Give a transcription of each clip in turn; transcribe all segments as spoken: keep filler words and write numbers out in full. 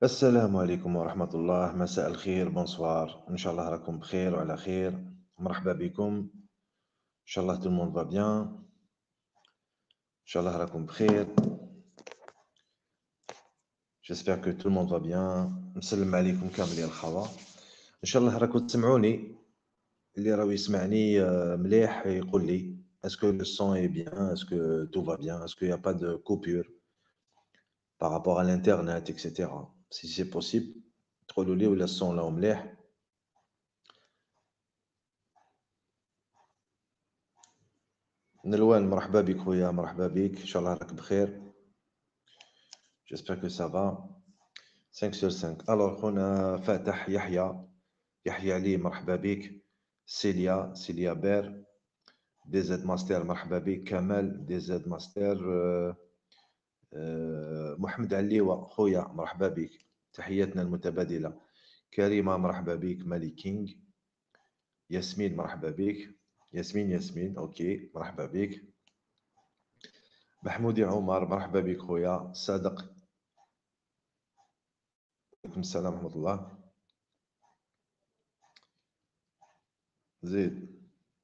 السلام عليكم ورحمة الله، مساء الخير، بونسوار، إن شاء الله راكم بخير وعلى خير، مرحبا بكم، إن شاء الله tout le monde va bien، إن شاء الله راكم بخير، j'espère que tout le monde va bien، نسلم عليكم كامل يا الخوا، إن شاء الله راكم تسمعوني، اللي راهو يسمعني آه، مليح يقول لي est-ce que le son est bien, est-ce que tout va bien, est-ce qu'il n'y a pas de coupure par rapport à l'internet, et cetera. Si c'est possible, تقولوا لي ولا الصون راهو مليح. نلوان مرحبا بك خويا، مرحبا بك، ان شاء الله راك بخير. j'espère que ça va. cinq sur cinq. alors خونا فاتح يحيى، يحيى علي مرحبا بك. سيليا، سيليا بير، دي زد ماستر مرحبا بك. كمال دي زد ماستر. آه، آه، محمد عليوة خويا مرحبا بك، تحياتنا المتبادلة. كريمة مرحبا بك. مالي كينج. ياسمين مرحبا بك. ياسمين ياسمين اوكي مرحبا بك. محمودي عمر مرحبا بك خويا. صادق عليكم السلام ورحمة الله. زيد.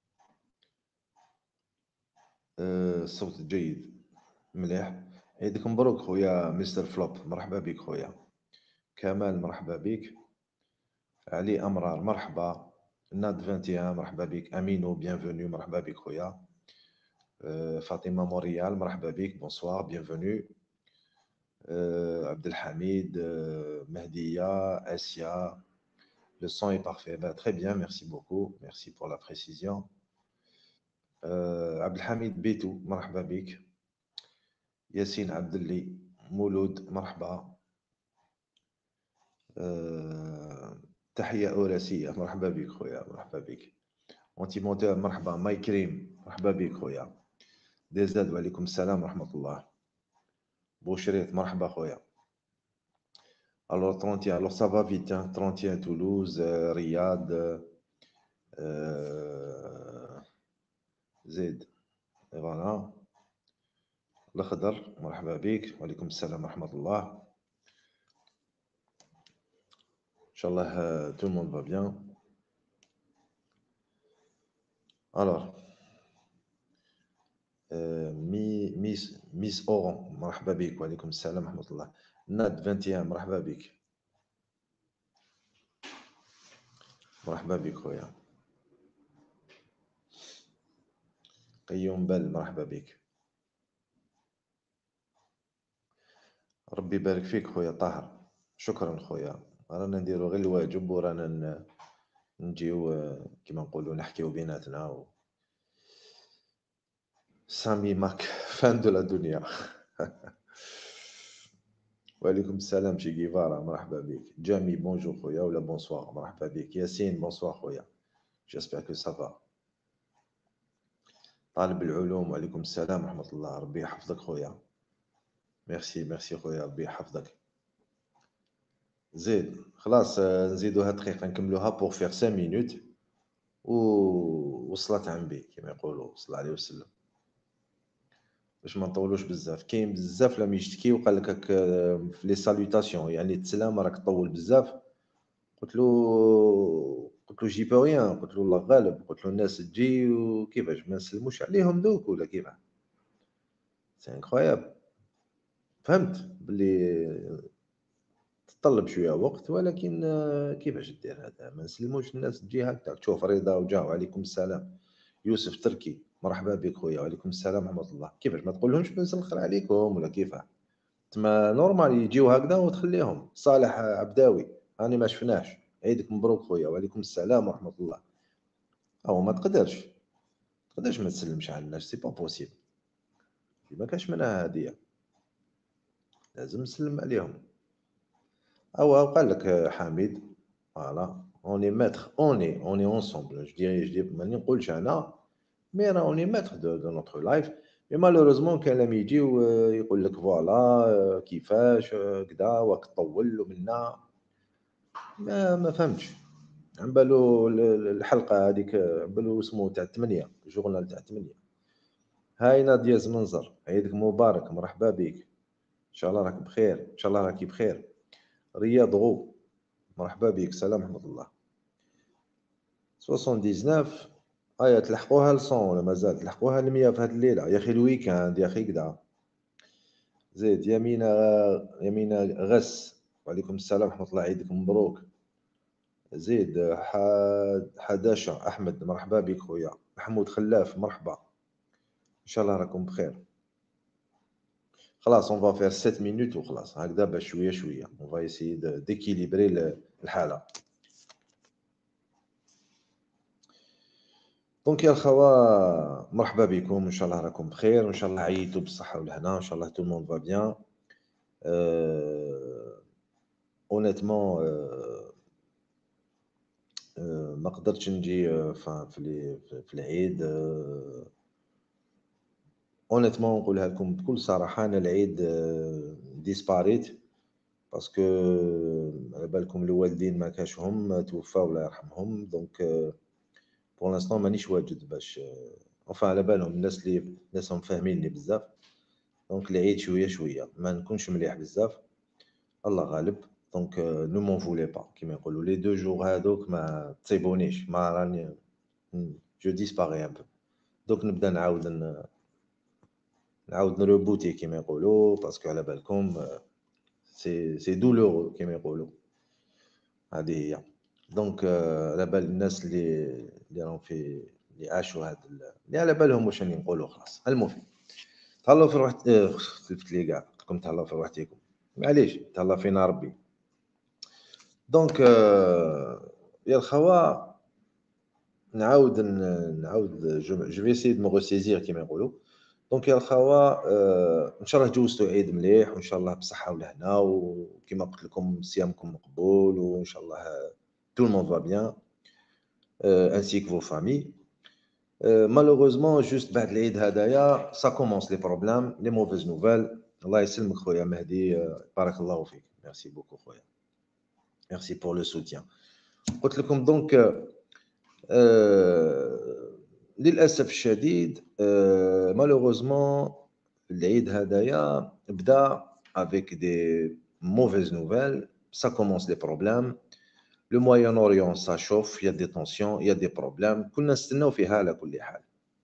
آه، الصوت جيد مليح. عيدك مبروك خويا مستر فلوب، مرحبا بك خويا. كمال مرحبا بك. علي أمرار مرحبا. ناد واحد وعشرين مرحبا بك. أمينو بيانفوني مرحبا بك خويا. آه، فاطمة موريال مرحبا بك، بونسوار بيانفوني. آه، عبد الحميد، آه، مهدية، آسيا. Le son est parfait. Ben, très bien, merci beaucoup. Merci pour la précision. آه، عبد الحميد بيتو مرحبا بك. ياسين عبد اللي مولود مرحبا. أه... تحية أوراسية مرحبا بك خويا، مرحبا بك. اونتي مونتور مرحبا. ماي كريم مرحبا بك خويا. دي زاد وعليكم السلام ورحمة الله. بوشريت مرحبا خويا. الوغ ثلاثين الوغ سافا فيت. ثلاثين تولوز، آه، رياض، آه، زيد فوالا. الخضر مرحبا بك، وعليكم السلام ورحمة الله. ان شاء الله تو الموند فا بيان. الوغ مي ميس ميس اورون مرحبا بك، وعليكم السلام ورحمة الله. ناد واحد وعشرين مرحبا بك، مرحبا بك خويا. قيوم بل مرحبا بك. ربي يبارك فيك خويا طاهر، شكرا خويا. رانا نديرو غير الواجب ورانا ن- نجيو آه، كيما نقولو نحكيو بيناتنا و... سامي ماك فان دو لا دنيا. وعليكم السلام شي جيفارا مرحبا بك. جامي بونجور خويا ولا بونسوار مرحبا بك. ياسين بونسوار خويا، جيسبر كو سافا. طالب العلوم وعليكم السلام ورحمة الله، ربي يحفظك خويا. ميرسي ميرسي خويا، ربي يحفظك. زيد خلاص، آه، نزيدوها دقيقة نكملوها بوغ فيغ خمس مينوت و وصلت عن بي كيما يقولوا، صلى عليه وسلم، باش ما نطولوش بزاف. كاين بزاف لم يشتكي وقال لك هك آه، في لي سالوتاسيون يعني التسلام راك طول بزاف. قلت له قلت له جي بو ريان، قلت له الله غالب، قلت له الناس تجي وكيفاش ما نسلموش عليهم دوك ولا كيفاه. سي انكرويابل. فهمت باللي تطلب شويه وقت، ولكن آه، كيفاش دير هذا؟ ما نسلموش الناس تجي هكذا. تشوف رضا وجا وعليكم السلام. يوسف تركي مرحبا بك خويا، وعليكم السلام ورحمه الله. كيفاش ما تقولهمش نسلخر عليكم ولا كيفاه؟ تما نورمال يجيو هكذا وتخليهم. صالح عبداوي راني ما شفناش، عيدك مبروك خويا، وعليكم السلام ورحمه الله. او ما تقدرش تقدرش ما تسلمش على الناس، سي با بوسيبل، ما كاش منها هديه، لازم نسلم عليهم. او قال لك حميد فوالا اوني ماتر اوني اوني اونسومبل جو ديري جو دي ماني نقولش انا، مي راه اوني ماتر دو دو نوتر لايف. مي مالوروزمون كان لم يجيو يقول لك فوالا كيفاش كدا واك طول ومنا. ما ما فهمتش. عم بالو الحلقه هذيك عم بالو اسمه تاع ثمانية، جورنال تاع ثمانية. هاي نادية زمنزر، عيدك مبارك، مرحبا بك، ان شاء الله راك بخير، ان شاء الله راكي بخير. رياض غو، مرحبا بك، سلام ورحمة الله. تسعة وسبعين ايا تلحقوها ل مية ولا مازال تلحقوها ل مية في هاد الليلة يا اخي، الويكاند يا اخي كدا. زيد يمينة، يمينة غس، وعليكم السلام ورحمة الله، عيدكم مبروك. زيد حاد حداشة أحمد، مرحبا بك خويا. محمود خلاف، مرحبا، إن شاء الله راكم بخير. خلاص اون فا فير سبعة مينوت وخلاص هكذا باش شوية شوية اون فا يسيي ديكيليبري الحالة. دونك يا الخوا مرحبا بكم، ان شاء الله راكم بخير، وان شاء الله عييتوا بالصحه والهنا، ان شاء الله تو الموند فا بيان. اونيتمون ما قدرتش نجي آه، ف- في لي- في العيد. اونيتمون نقولها لكم بكل صراحه، انا العيد ديسباريت باسكو على بالكم الوالدين ما كاشهم توفاو الله يرحمهم. دونك بور لانستون مانيش واجد باش اونفا على بالهم الناس اللي الناس هم فاهميني بزاف. دونك العيد شويه شويه ما نكونش مليح بزاف، الله غالب. دونك نو مون فولي با كيما يقولوا لي دو جور هادوك ما تصيبونيش، ما راني جو ديسباري ان بو. دوك نبدا نعاود ن- نعاود نروبوتي كيما يقولوا، باسكو على بالكم سي سي دولورو كيما يقولوا. هذه هي. دونك على بال الناس اللي اللي راهم في اللي عاشوا هاد ال- اللي على بالهم واش راني نقولوا خلاص. المهم تهلاو في روح، خلفت لي كاع قلت لكم تهلاو في روحتكم، معليش تهلا فينا ربي. دونك يا الخوا نعاود ن- نعاود جو في سي دو مو ريسيزير كيما يقولوا. دونك يا الخوا ان شاء الله جوزتوا عيد مليح، وان شاء الله بالصحه والهنا، وكما قلت لكم صيامكم مقبول، وان شاء الله tout le monde va bien, euh, ainsi que vos familles. Euh, malheureusement, juste بعد العيد هدايا ça commence les problèmes, les mauvaises nouvelles. الله يسلمك خويا مهدي، آه، بارك الله فيك. Merci beaucoup خويا. Merci pour le soutien. قلت لكم دونك آه، للاسف الشديد آه، malheureusement العيد هدايا بدا avec des mauvaises nouvelles. Ça commence les problèmes. Le Moyen-Orient, ça chauffe, il y a des tensions, il y a des problèmes. كنا نستناو فيها على كل حال.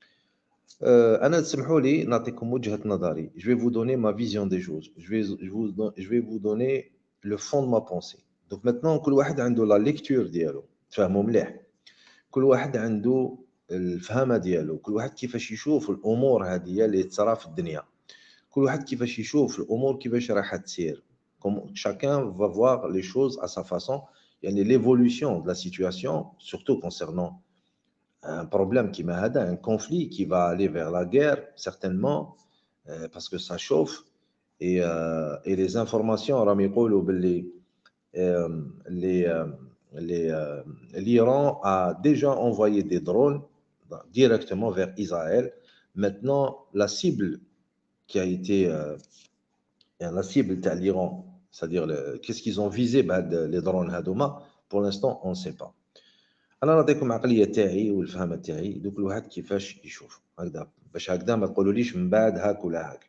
Euh, أنا تسمحوا لي نعطيكم وجهة نظري. Je vais vous donner ma vision des choses. Je vais, je vous, don- je vais vous donner le fond de ma pensée. Donc maintenant كل واحد عنده la lecture ديالو، تفهموا مليح. كل واحد عنده الفهمة ديالو، كل واحد كيفاش يشوف الأمور هذه اللي تصرا في الدنيا، كل واحد كيفاش يشوف الأمور كيفاش راح تسير. Comme chacun va voir les choses à sa façon. يعني l'évolution de la situation, surtout concernant un problème qui m'a un conflit qui va aller vers la guerre, certainement, euh, parce que ça chauffe. Et, euh, et les informations, رامي يقولوا باللي euh, les, euh, les, euh, l'Iran a déjà envoyé des drones directement vers Israël. Maintenant, la cible qui a été euh, la cible de l'Iran, c'est-à-dire le- qu'est-ce qu'ils ont visé بعد les drones هذوما, pour l'instant on ne sait pas. انا نعطيكم عقليه تاعي والفهمه تاعي، دوك الواحد كيفاش يشوف هكذا باش هكذا ما تقولوليش من بعد هاك ولا هاك.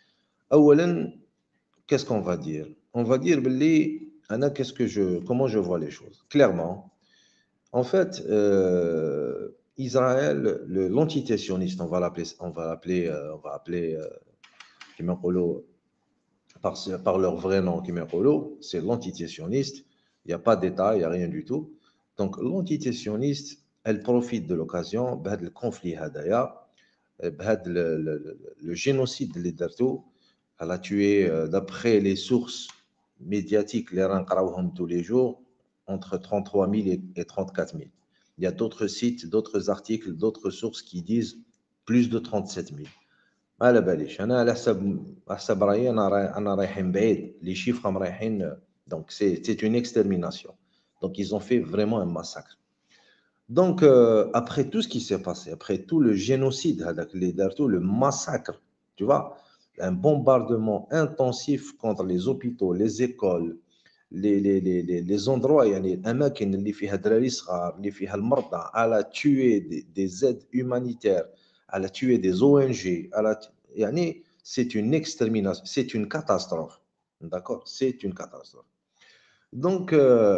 اولا qu'est-ce qu'on va dire on va dire باللي انا qu'est-ce que je comment je vois les choses clairement. En fait euh, Israël, le- l'entité sioniste, on va l'appeler on va l'appeler euh, on va appeler euh, كيما نقولوا par, par leur vrai nom كيما يقولوا, c'est l'entité sioniste. Il n'y a pas d'état, il n'y a rien du tout. Donc l'entité sioniste, elle profite de l'occasion بهذا الكونفلي هذايا بهذا le, le, le génocide اللي درتو. Elle a tué euh, d'après les sources médiatiques les راه نقراوهم tous les jours entre trente-trois mille et, et trente-quatre mille. Il y a d'autres sites, d'autres articles, d'autres sources qui disent plus de trente-sept mille. ما على باليش انا على حسب على حسب رايي انا راي انا رايحين بعيد لي شيفر رايحين. دونك سي سي اون اكسترميناسيون. دونك ils ont fait vraiment un massacre. Donc euh, après tout ce qui s'est passé, après tout le génocide هذاك اللي دارتو, le massacre, tu vois, un bombardement intensif contre les hôpitaux, les écoles, les les les les, les endroits يعني الاماكن اللي فيها دراري صغار اللي فيها المرضى, à la tuer des, des aides humanitaires, à la tuer des O N G, à la يعني c'est une extermination, c'est une catastrophe. D'accord, c'est une catastrophe. دونك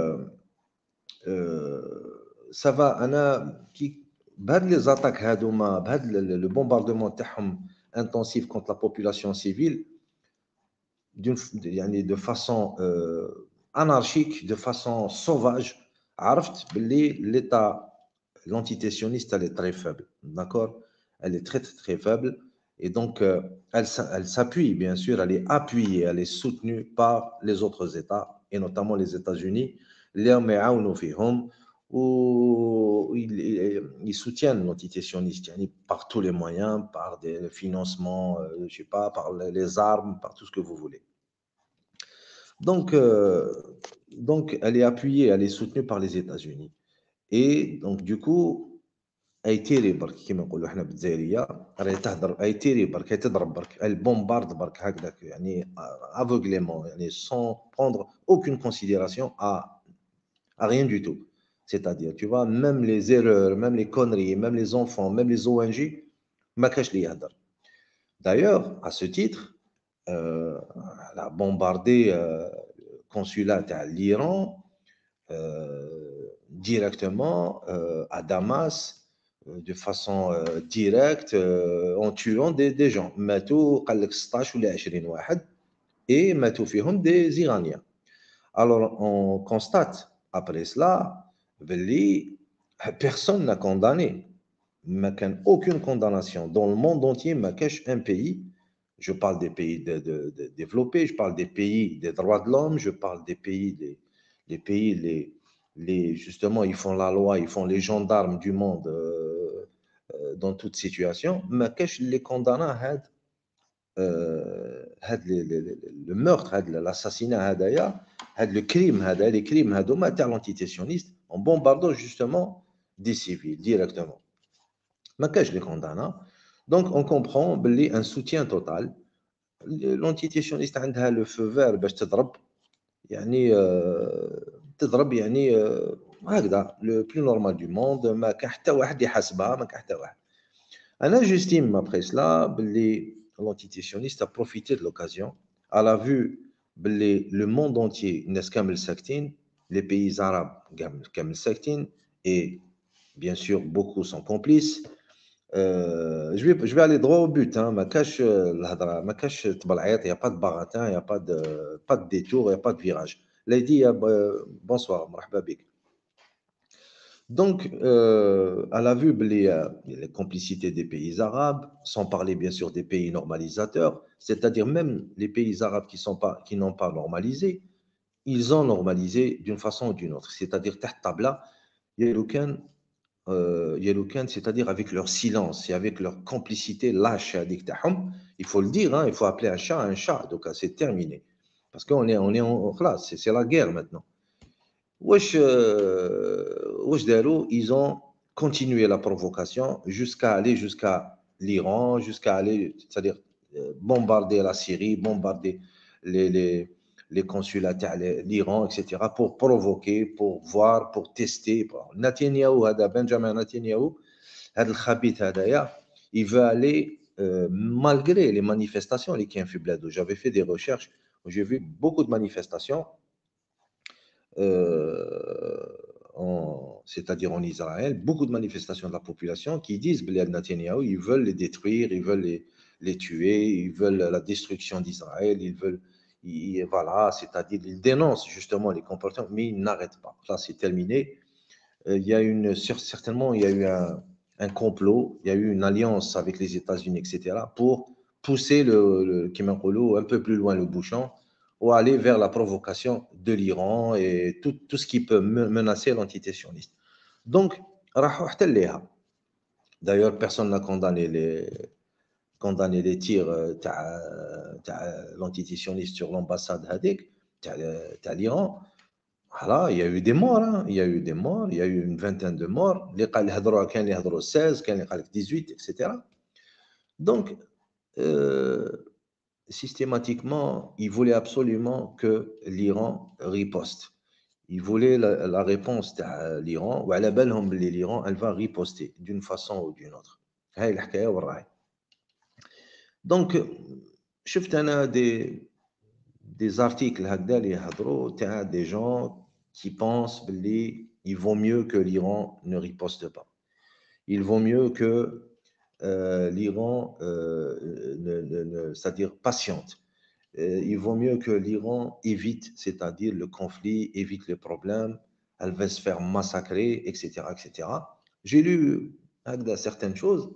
سافا انا كي بهاد لي زاتاك هادوما بهاد لو بومباردمون تاعهم انتونسيف كونت لا بوبولاسيون سيفيل d'une يعني de façon euh, anarchique, de façon sauvage, عرفت باللي l'état l'entité sioniste elle est très faible, d'accord? Elle est très très très faible et donc euh, elle, elle s'appuie bien sûr, elle est appuyée, elle est soutenue par les autres États et notamment les États-Unis. اللي هم يعاونوا فيهم ils soutiennent l'entité sioniste يعني par tous les moyens, par des financements, euh, je sais pas, par les armes, par tout ce que vous voulez. Donc, euh, donc, elle est appuyée, elle est soutenue par les États-Unis. Et donc, du coup, اي تيري برك كيما نقولوا احنا بالجزائريه راهي تهدر اي تيري برك هي تضرب برك elle bombarde برك هكذاك يعني aveuglément يعني sans prendre aucune considération à, à rien du tout. C'est-à-dire, tu vois, même les erreurs, même les conneries, même les enfants, même les O N G, ما كاش اللي يهدر. D'ailleurs, à ce titre, euh, elle a bombardé euh, consulat à l'Iran euh, directement euh, à Damas euh, de façon euh, directe euh, en tuant des, des gens. ماتوا قال لك ستطاش ولا عشرين واحد et ماتوا فيهم des Iraniens. Alors on constate après cela باللي personne n'a condamné. ما كان aucune condamnation dans le monde entier. ما كاش un pays. Je parle des pays de, de, de développés, je parle des pays des droits de l'homme, je parle des pays, des, les pays, les, les, justement, ils font la loi, ils font les gendarmes du monde euh, euh, dans toute situation. Mais qu'est-ce les condamnés à euh, le meurtre, l'assassinat, le crime, les crimes, l'entité sioniste, en bombardant justement des civils directement. Mais qu'est-ce les condamnés? Donc, on comprend un soutien total. L'entité sioniste a le feu vert باش تضرب يعني تضرب يعني هكذا le plus normal du monde ما كان حتى واحد يحاسبها ما كان حتى واحد. انا j'estime après cela باللي l'entité sioniste a profité de l'occasion. Elle a vu باللي le monde entier الناس كامل ساكتين, les pays arabes كامل ساكتين et bien sûr beaucoup sont complices. Euh, je, vais, je vais aller droit au but. Hein. Ma cache, الهضرة ما كاش تبلعيط, il n'y a pas de baratin, il n'y a pas de, pas de détour, il n'y a pas de virage. Lady, bonsoir, مرحبا بك. Donc, euh, elle a vu les, les complicités des pays arabes, sans parler bien sûr des pays normalisateurs, c'est-à-dire même les pays arabes qui sont pas, qui n'ont pas normalisé, ils ont normalisé d'une façon ou d'une autre. C'est-à-dire, تحت tabla, il y a aucun euh, c'est-à-dire avec leur silence et avec leur complicité lâche. Il faut le dire, hein, il faut appeler un chat un chat. Donc, c'est terminé. Parce qu'on est, on est en classe, c'est la guerre maintenant. Wesh, euh, wesh darou, ils ont continué la provocation jusqu'à aller jusqu'à l'Iran, jusqu'à aller, c'est-à-dire euh, bombarder la Syrie, bombarder les, les, les consulats de l'Iran, et cetera, pour provoquer, pour voir, pour tester. Netanyahou, hada Benjamin Netanyahou, هذا الخبيث هذايا, il veut aller euh, malgré les manifestations les qui ont fait blado. J'avais fait des recherches où j'ai vu beaucoup de manifestations, euh, en, c'est-à-dire en Israël, beaucoup de manifestations de la population qui disent que Netanyahou, ils veulent les détruire, ils veulent les, les tuer, ils veulent la destruction d'Israël, ils veulent, ils, voilà, c'est-à-dire ils dénoncent justement les comportements, mais ils n'arrêtent pas. Là, c'est terminé. Euh, il y a une, certainement, il y a eu un, un complot, il y a eu une alliance avec les États-Unis, et cetera, pour pousser le, le un peu plus loin le bouchon, ou aller vers la provocation de l'Iran et tout, tout ce qui peut menacer l'entité sioniste. Donc, d'ailleurs, personne n'a condamné les, condamné les tirs de l'entité sioniste sur l'ambassade Hadik, de l'Iran. Voilà, il y a eu des morts, hein. Il y a eu des morts, il y a eu une vingtaine de morts. Les قال يهضروا كان اللي يهضروا seize, كان اللي قال لك dix-huit, et cetera. Donc, euh, systématiquement, ils voulaient absolument que l'Iran riposte. Ils voulaient la, la réponse de l'Iran, وعلى بالهم بلي l'Iran, elle va riposter d'une façon ou d'une autre. هاي الحكاية والراهي. Donc, شفت أنا des des articles هكذا اللي يهضروا تاع des gens qui pensent باللي il vaut mieux que l'Iran ne riposte pas. Il vaut mieux que euh, l'Iran, euh, ne- ne- ne- c'est-à-dire patiente. Euh, il vaut mieux que l'Iran évite, c'est-à-dire le conflit, évite les problèmes, elle va se faire massacrer, et cetera, et cetera. J'ai lu هكذا certaines choses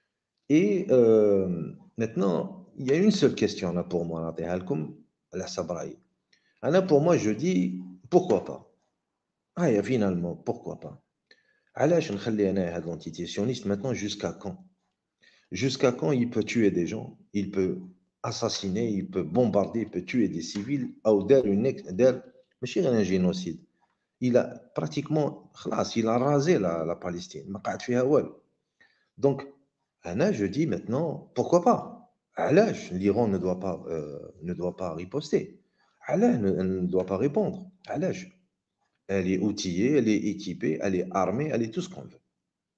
et euh, maintenant, il y a une seule question là pour moi, نعطيها لكم على حسب رأيي. أنا pour moi, je dis pourquoi pas. Ah, et finalement, pourquoi pas. علاش نخلي أنا هاد l'entité sioniste maintenant jusqu'à quand? Jusqu'à quand il peut tuer des gens, il peut assassiner, il peut bombarder, il peut tuer des civils, أو دار une ex- دار ماشي غير un génocide. Il a pratiquement خلاص il a rasé la, la Palestine ما قعد فيها والو. Donc أنا je dis maintenant pourquoi pas. علاش l'Iran ne doit pas euh, ne doit pas riposter. علاش ne, elle ne doit pas répondre. علاش elle est outillée, elle est équipée, elle est armée, elle est tout ce qu'on veut.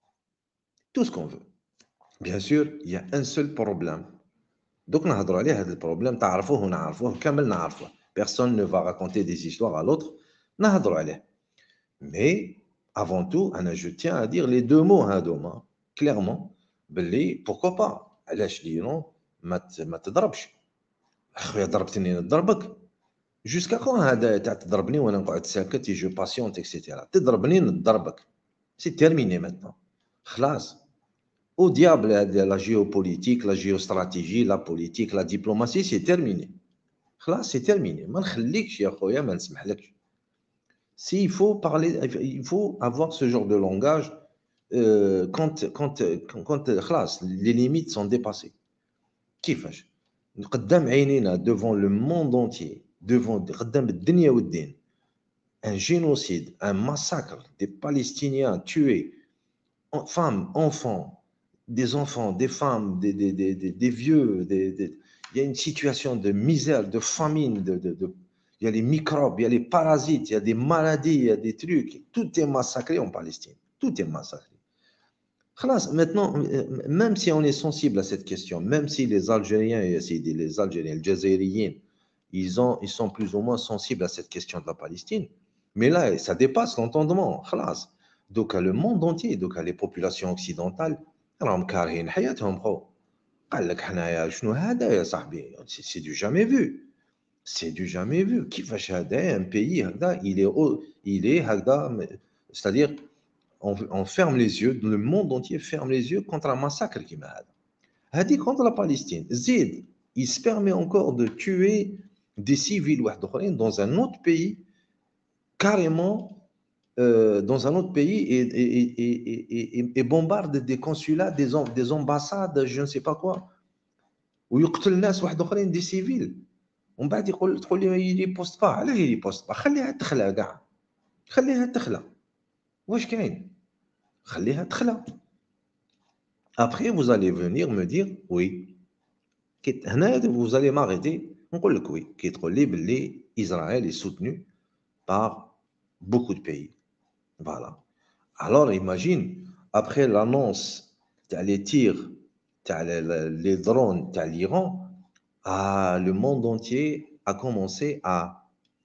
Tout ce qu'on veut. Bien sûr, il y a un seul problème. Donc, نهضروا عليه هذا البروبليم تعرفوه ونعرفوه كامل نعرفوه. Personne ne va raconter des histoires à l'autre. نهضروا عليه. Mais avant tout, أنا je tiens à dire les deux mots هذوما clairement باللي pourquoi pas. علاش l'Iran ما ت- ما تضربش. اخويا ضربتني نضربك. Jusqu'à quand هذا تاع تضربني وانا نقعد ساكت et je patiente et cetera. تضربني نضربك. C'est terminé maintenant. خلاص. Au diable la géopolitique, la géostratégie, la politique, la diplomatie, c'est terminé. خلاص c'est terminé. ما نخليكش يا خويا ما نسمحلكش. S'il faut parler, il faut avoir ce genre de langage euh, quand, quand, quand, quand خلاص, les limites sont dépassées. كيفاش؟ قدام عينينا devant le monde entier, devant قدام الدنيا والدين, un génocide, un massacre des Palestiniens tués, femmes, enfants, des enfants, des femmes, des, des, des, des, des vieux, des, des- il y a une situation de misère, de famine, de, de, de- il y a les microbes, il y a les parasites, il y a des maladies, il y a des trucs. Tout est massacré en Palestine. Tout est massacré. Khalas, maintenant, euh, même si on est sensible à cette question, même si les Algériens, et si les Algériens, les Jazairiens, ils, ont, ils sont plus ou moins sensibles à cette question de la Palestine, mais là, ça dépasse l'entendement. Khalas. Donc, le monde entier, donc les populations occidentales, راهم كارهين حياتهم خو. قال لك حنايا شنو هذا يا صاحبي؟ C'est c'est du jamais vu. C'est du jamais vu. كيفاش هذا un pays هكذا il est au- il est هكذا c'est-à-dire on, on ferme les yeux, le monde entier ferme les yeux contre un massacre qui m'a dit contre la Palestine. Zid, il se permet encore de tuer des civils dans un autre pays, carrément euh, dans un autre pays et, et, et, et, et bombarde des consulats, des, des ambassades, je ne sais pas quoi. ويقتل الناس واحد اخرين دي سيفيل ومن بعد يقول تقول لي يلي بوست با علاه يلي بوست با خليها تخلع كاع خليها تخلع واش كاين خليها تخلع. Après, vous allez venir me dire, oui, vous allez m'arrêter. On peut le dire, oui, qu'Israël est soutenu par beaucoup de pays. Voilà. Alors, imagine, après l'annonce les tirs, les drones de l'Iran, le monde entier a commencé à,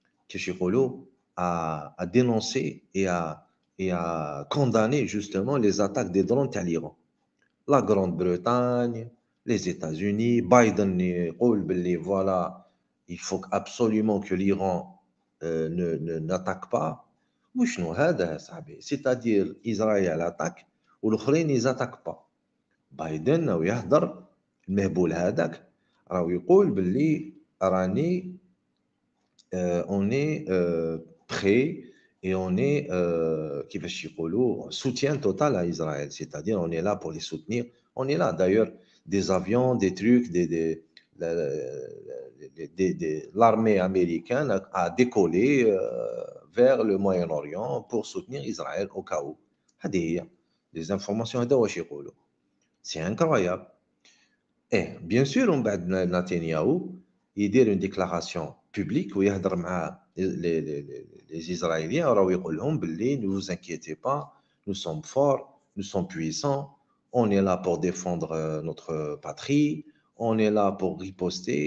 à, à dénoncer et à, et à condamner justement les attaques des drones de l'Iran. La Grande-Bretagne, les États-Unis, Biden dit voilà, il faut absolument que l'Iran euh, ne, ne, n'attaque pas. C'est-à-dire Israël attaque ou l'Ukraine ils n'attaquent pas. Biden ou يهضر المهبول هذاك راهو يقول باللي راني on est euh, prêt et on est euh, كيفاش يقولوا soutien total à Israël, c'est-à-dire on est là pour les soutenir. On est là d'ailleurs des avions, des trucs, des, des, des, des, des l'armée américaine a, a décollé euh, vers le Moyen-Orient pour soutenir Israël au cas où. هذه هي les informations هذا واش يقولوا. C'est incroyable. Et bien sûr on بعد نتنياهو يدير une déclaration publique ويهضر مع les, les, les, les Israéliens راهو يقول لهم باللي ne vous inquiétez pas, nous sommes forts, nous sommes puissants, on est là pour défendre notre patrie, on est là pour riposter,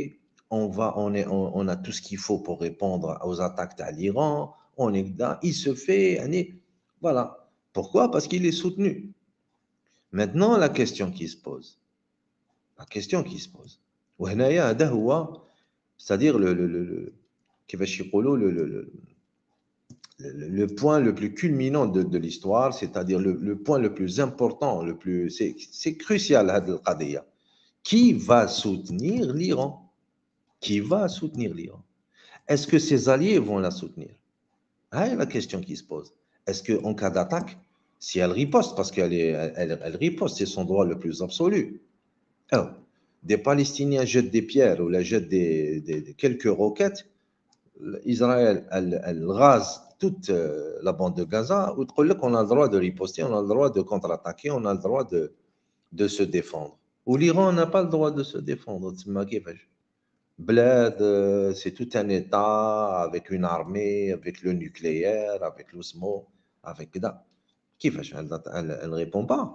on, va, on, est, on, on a tout ce qu'il faut pour répondre aux attaques de l'Iran, on est là, il se fait, voilà. Pourquoi? Parce qu'il est soutenu. Maintenant, la question qui se pose, la question qui se pose, c'est-à-dire le, le, le, le, le, le, le le, le point le plus culminant de, de l'histoire, c'est-à-dire le, le point le plus important, le plus, c'est, c'est crucial, qui va soutenir l'Iran? Qui va soutenir l'Iran? Est-ce que ses alliés vont la soutenir? C'est la question qui se pose. Est-ce qu'en cas d'attaque, si elle riposte, parce qu'elle est, elle, elle riposte, c'est son droit le plus absolu. Alors, des Palestiniens jettent des pierres ou la jettent des, des, des quelques roquettes, Israël, elle, elle rase toute euh, la bande de Gaza, ou on a le droit de riposter, on a le droit de contre-attaquer, on a le droit de, de se défendre. Ou l'Iran n'a pas le droit de se défendre. Bled, euh, c'est tout un État avec une armée, avec le nucléaire, avec l'osmo, avec ça. Elle ne répond pas.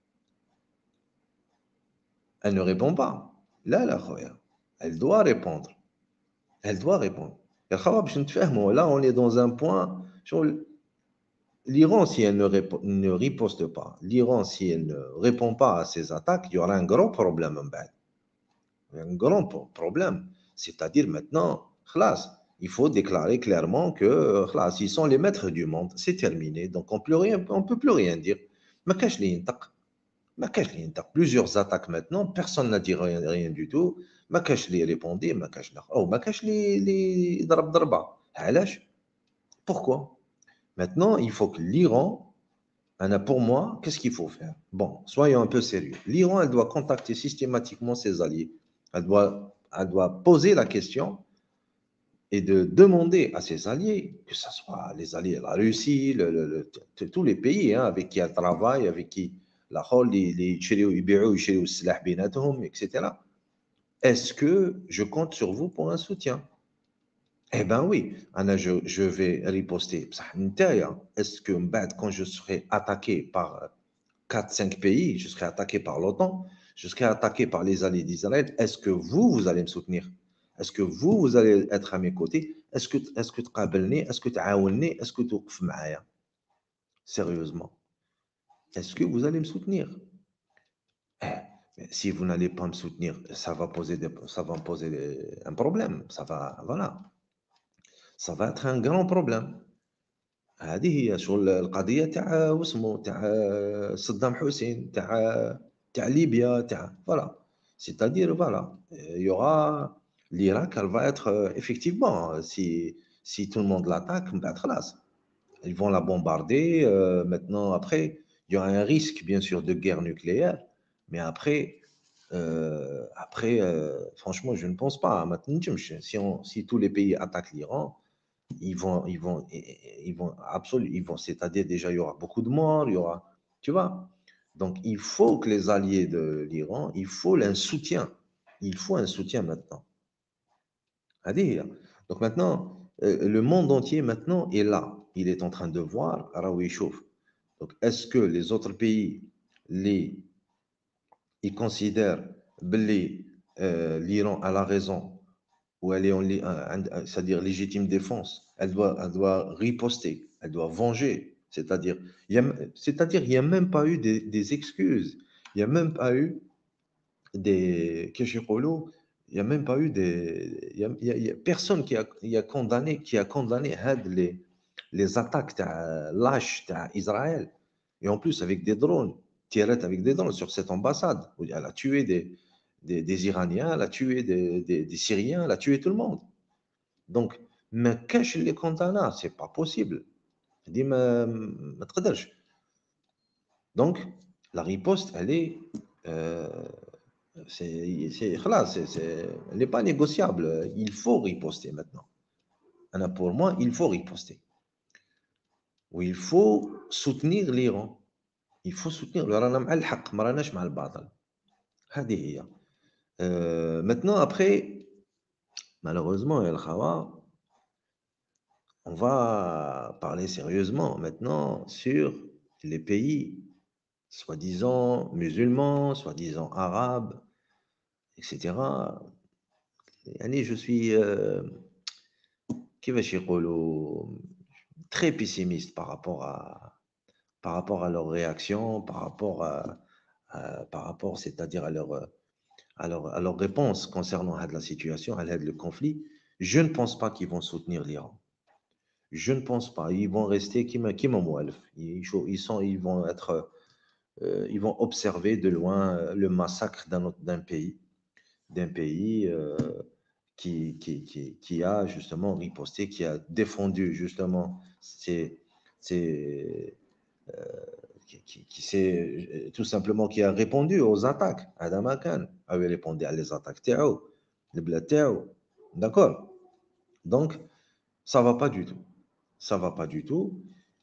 Elle ne répond pas. Là, là, elle doit répondre. Elle doit répondre. Là, on est dans un point. L'Iran, si elle ne, ne riposte pas, l'Iran, si elle ne répond pas à ces attaques, il y aura un grand problème. Un grand problème. C'est-à-dire maintenant, khlas, il faut déclarer clairement que khlas, ils sont les maîtres du monde. C'est terminé. Donc, on ne peut plus rien dire. Plusieurs attaques maintenant, personne n'a dit rien, rien du tout. ما كاش لي ريبوندي ما كاش او ما كاش لي لي ضرب ضربه علاش pourquoi maintenant il faut que l'Iran pour moi qu'est-ce qu'il faut faire bon soyons un peu sérieux l'Iran elle doit contacter systématiquement ses alliés elle doit elle doit poser la question et de demander à ses alliés que ce soit les alliés la Russie le, le, le, tous les pays hein, avec qui elle travaille avec qui la hol les يشريوا يبيعوا يشريوا السلاح بيناتهم et cetera. Est-ce que je compte sur vous pour un soutien? Eh bien oui, Anna, je, je vais riposter. Est-ce que quand je serai attaqué par quatre cinq pays, je serai attaqué par l'OTAN, je serai attaqué par les alliés d'Israël, est-ce que vous, vous allez me soutenir? Est-ce que vous, vous allez être à mes côtés? Est-ce que est-ce que تقابلني? Est-ce que تعاونني? Est-ce que توقف معايا? Sérieusement. Est-ce que vous allez me soutenir? Si vous n'allez pas me soutenir, ça va poser, des, ça va me poser des, un problème. Ça va, voilà. Ça va être un grand problème. هذه هي شغل القضية تاع واسمو تاع صدام حسين تاع تاع ليبيا تاع voilà. C'est-à-dire voilà, il y aura l'Irak, elle va être effectivement si si tout le monde l'attaque, ben خلاص. Ils vont la bombarder. Euh, maintenant, après, il y aura un risque, bien sûr, de guerre nucléaire. Mais après, euh, après euh, franchement, je ne pense pas. Maintenant, si, on, si tous les pays attaquent l'Iran, ils vont, ils vont, ils vont absolument, ils vont, c'est-à-dire déjà, il y aura beaucoup de morts, il y aura, tu vois. Donc, il faut que les alliés de l'Iran, il faut un soutien. Il faut un soutien maintenant. À dire. Donc maintenant, euh, le monde entier maintenant est là. Il est en train de voir Raoui Chouf. Donc, est-ce que les autres pays, les, ils considèrent que euh, l'Iran a la raison, ou elle est en, c'est-à-dire légitime défense, elle doit, elle doit riposter, elle doit venger. C'est-à-dire, il y a, c'est-à-dire, il n'y a même pas eu des, des excuses, il n'y a même pas eu des, il n'y a même pas eu des, il y a, il y a, il y a personne qui a, qui a condamné, qui a condamné les, les attaques lâches d'Israël. Et en plus, avec des drones, tirées avec des drones sur cette ambassade, où elle a tué des, des, des Iraniens, elle a tué des, des, des Syriens, elle a tué tout le monde. Donc, mais cache les condamnats, c'est pas possible. Dis, mais, mais donc, la riposte, elle est, euh, c'est, c'est, c'est, c'est, elle n'est pas négociable. Il faut riposter maintenant. Pour moi, il faut riposter. Ou il faut soutenir l'Iran. Il faut soutenir le رانا مع الحق ما راناش مع الباطل. هذه هي. Euh, maintenant, après, malheureusement, El Khawa, on va parler sérieusement maintenant sur les pays soi-disant musulmans, soi-disant arabes, et cetera. يعني je suis euh, كيفاش يقولوا très pessimiste par rapport à par rapport à leur réaction, par rapport à, à- par rapport, c'est-à-dire à leur, à leur, à leur réponse concernant la situation, à le conflit. Je ne pense pas qu'ils vont soutenir l'Iran. Je ne pense pas. Ils vont rester qui m'a qui m'a moualef. Ils, ils sont, ils vont être, euh, ils vont observer de loin euh, le massacre d'un autre- d'un pays, d'un pays euh, qui, qui, qui, qui a justement riposté, qui a défendu justement ses, ses, qui, qui, qui s'est euh, tout simplement qui a répondu aux attaques. Adam Khan avait répondu à les attaques Tao, le bled Tao. D'accord. Donc, ça va pas du tout. Ça va pas du tout.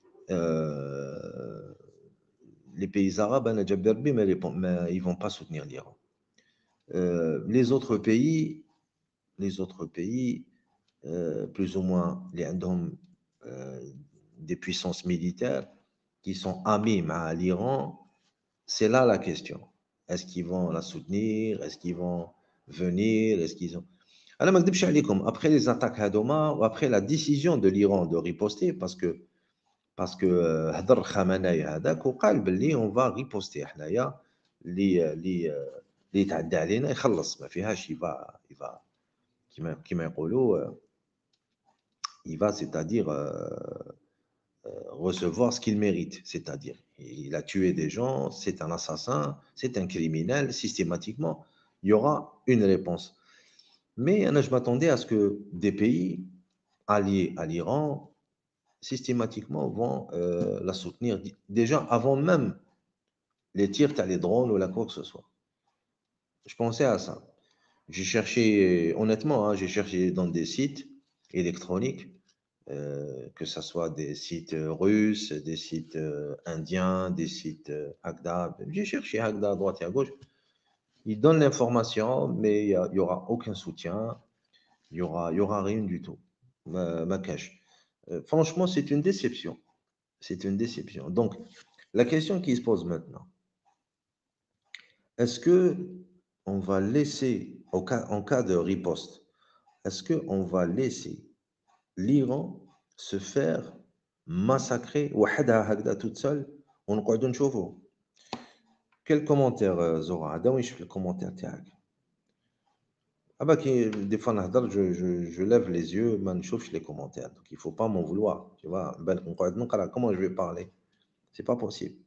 Euh, les pays arabes, hein, mais, mais ils vont pas soutenir l'Iran. Euh, les autres pays, les autres pays, euh, plus ou moins, les Indoms, euh, des puissances militaires qui sont amis à l'Iran. C'est là la question. Est-ce qu'ils vont la soutenir? Est-ce qu'ils vont venir? Est-ce qu'ils ont... Alors, ما نكذبش عليكم, après les attaques Hadoma, ou après la décision de l'Iran de riposter, parce que parce que euh, هدر خامنئي هذاك وقال باللي on va riposter حنايا اللي اللي اللي يتعدى علينا يخلص ما فيهاش il va il va كما كما يقولوا euh, il va c'est-à-dire euh, recevoir ce qu'il mérite, c'est-à-dire il a tué des gens, c'est un assassin, c'est un criminel, systématiquement, il y aura une réponse. Mais je m'attendais à ce que des pays alliés à l'Iran, systématiquement, vont euh, la soutenir déjà avant même les tirs, les drones ou la quoi que ce soit. Je pensais à ça. J'ai cherché, honnêtement, hein, j'ai cherché dans des sites électroniques, euh, que ce soit des sites euh, russes, des sites euh, indiens, des sites euh, Agda. J'ai cherché Agda à droite et à gauche. Ils donnent l'information, mais il n'y aura aucun soutien, il n'y aura, il y aura rien du tout. Ma, ma cache. Euh, franchement, c'est une déception. C'est une déception. Donc, la question qui se pose maintenant, est-ce que on va laisser, au cas, en cas de riposte, est-ce qu'on va laisser l'Iran se faire massacrer وحدها هكذا toute seule ونقعدوا نشوفوا. Quel commentaire euh, Zora هذا وين شوف الكومنتير تاعك. Ah bah qui des fois نهضر je, je, je lève les yeux ما نشوفش les commentaires donc il faut pas m'en vouloir tu vois بالك نقعد نقرا comment je vais parler c'est pas possible.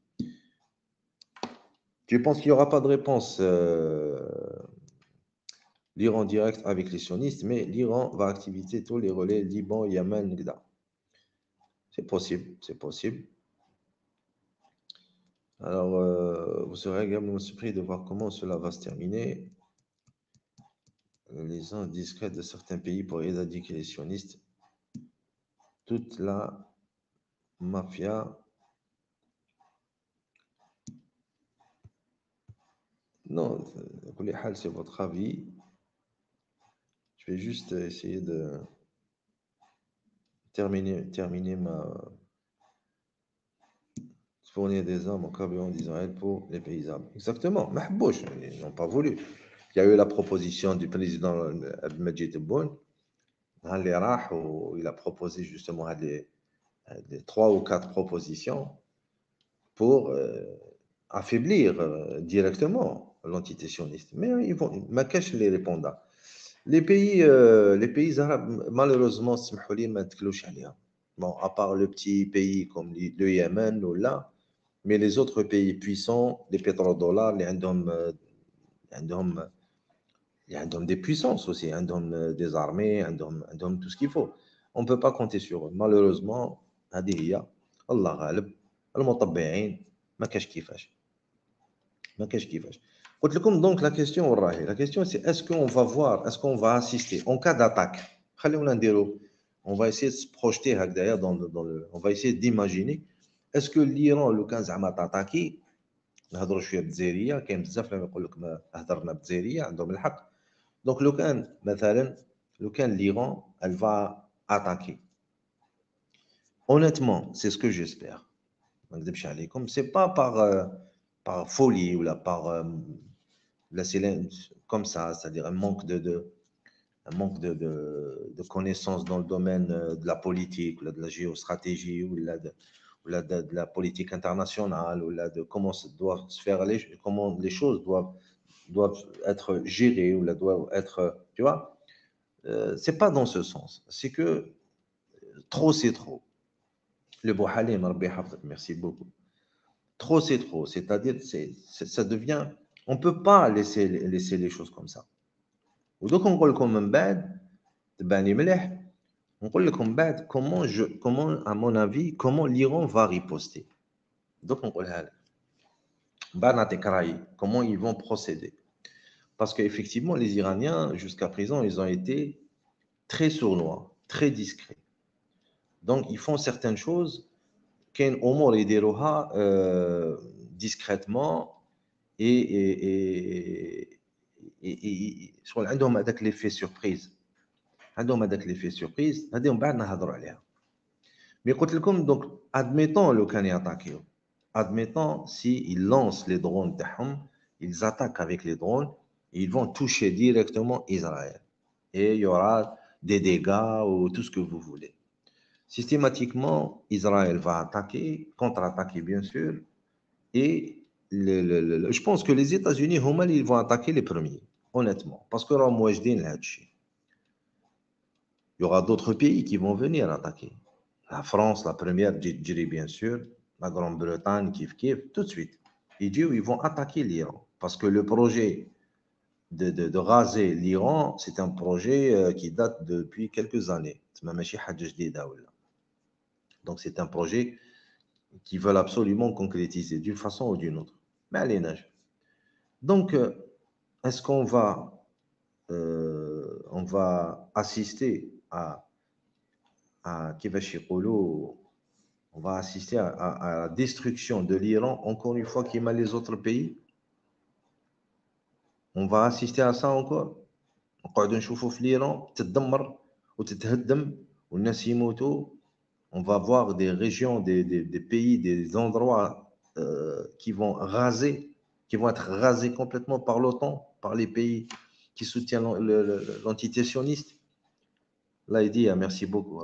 Tu penses qu'il y aura pas de réponse euh, l'Iran direct avec les sionistes mais l'Iran va activer tous les relais Liban Yémen Gda. C'est possible, c'est possible. Alors, euh, vous serez agréablement surpris de voir comment cela va se terminer. Les uns discrets de certains pays pour éradiquer les sionistes. Toute la mafia. Non, c'est votre avis. Je vais juste essayer de terminer, terminer ma. Fournir des armes au carburant d'Israël pour les pays arabes. Exactement. Mahbouch, ils n'ont pas voulu. Il y a eu la proposition du président Abdelmajid Tebboune. Il a proposé justement les, les trois ou quatre propositions pour euh, affaiblir euh, directement l'entité sioniste. Mais ils vont, Marrakech les répondra. Les pays, euh, les pays arabes, malheureusement, bon, à part le petit pays comme le Yémen ou là, mais les autres pays puissants, les pétrodollars, les Indoms, Indoms, il y a un homme des puissances aussi, un homme des armées, un homme, un homme tout ce qu'il faut. On ne peut pas compter sur eux. Malheureusement, هذه هي الله غالب المطبعين ما كاش كيفاش ما كاش كيفاش قلت لكم donc la question راهي la question c'est est-ce qu'on va voir est-ce qu'on va assister en cas d'attaque خلينا نديرو on va essayer de se projeter هكذايا dans le, dans le on va essayer d'imaginer est-ce que l'Iran لو كان زعما تاتاكي نهضروا شويه بالجزائريه كاين بزاف اللي يقول لك ما هضرنا بالجزائريه عندهم الحق. Donc, le cas, le cas l'Iran, elle va attaquer. Honnêtement, c'est ce que j'espère. C'est pas par, euh, par folie ou là, par euh, là, c'est comme ça, c'est-à-dire un manque de, de un manque de, de, de connaissances dans le domaine de la politique, ou de la géostratégie, ou de, ou de, de la politique internationale, ou de comment doivent se faire les, comment les choses doivent, doivent être gérées, ou doivent être, tu vois, euh, c'est pas dans ce sens. C'est que trop, c'est trop. Le Bouhalim, merci beaucoup. Trop, c'est trop. C'est-à-dire, c'est, ça devient. On ne peut pas laisser, laisser les choses comme ça. Donc, on va comme bad, on va comme bad, comment, je, comment, à mon avis, comment l'Iran va riposter. Donc, on va comment ils vont procéder. Parce qu'effectivement, les Iraniens, jusqu'à présent, ils ont été très sournois, très discrets. Donc, ils font certaines choses qu'un Omar Idiroha euh, discrètement et, et, et, et, et عندهم هذاك l'effet surprise. عندهم هذاك l'effet surprise. هذه من بعد نهضروا عليها. Mais قلت لكم donc admettons لو كان ياتاكيو. Admettons s'ils lancent les drones تاعهم, ils attaquent avec les drones, ils vont toucher directement Israël. Et il y aura des dégâts ou tout ce que vous voulez. Systématiquement, Israël va attaquer, contre-attaquer bien sûr, et le, le, le, je pense que les États-Unis, ils vont attaquer les premiers, honnêtement, parce que là, je dis, il y aura d'autres pays qui vont venir attaquer. La France, la première, je dirais bien sûr, la Grande-Bretagne, Kiev, Kiev, tout de suite. Ils disent ils vont attaquer l'Iran, parce que le projet de, de, de raser l'Iran, c'est un projet qui date depuis quelques années. Donc, c'est un projet qu'ils veulent absolument concrétiser d'une façon ou d'une autre. Mais allez, nage. Donc, est-ce qu'on va, euh, on va assister à, à on va assister à, à, à la destruction de l'Iran, encore une fois, qui met les autres pays? On va assister à ça encore? نقعدوا نشوفوا في l'Iran تتدمر وتتهدم والناس يموتوا. On va voir des régions, des, des, des pays, des endroits euh, qui vont raser, qui vont être rasés complètement par l'OTAN, par les pays qui soutiennent l'entité sioniste. Là, il dit, merci beaucoup.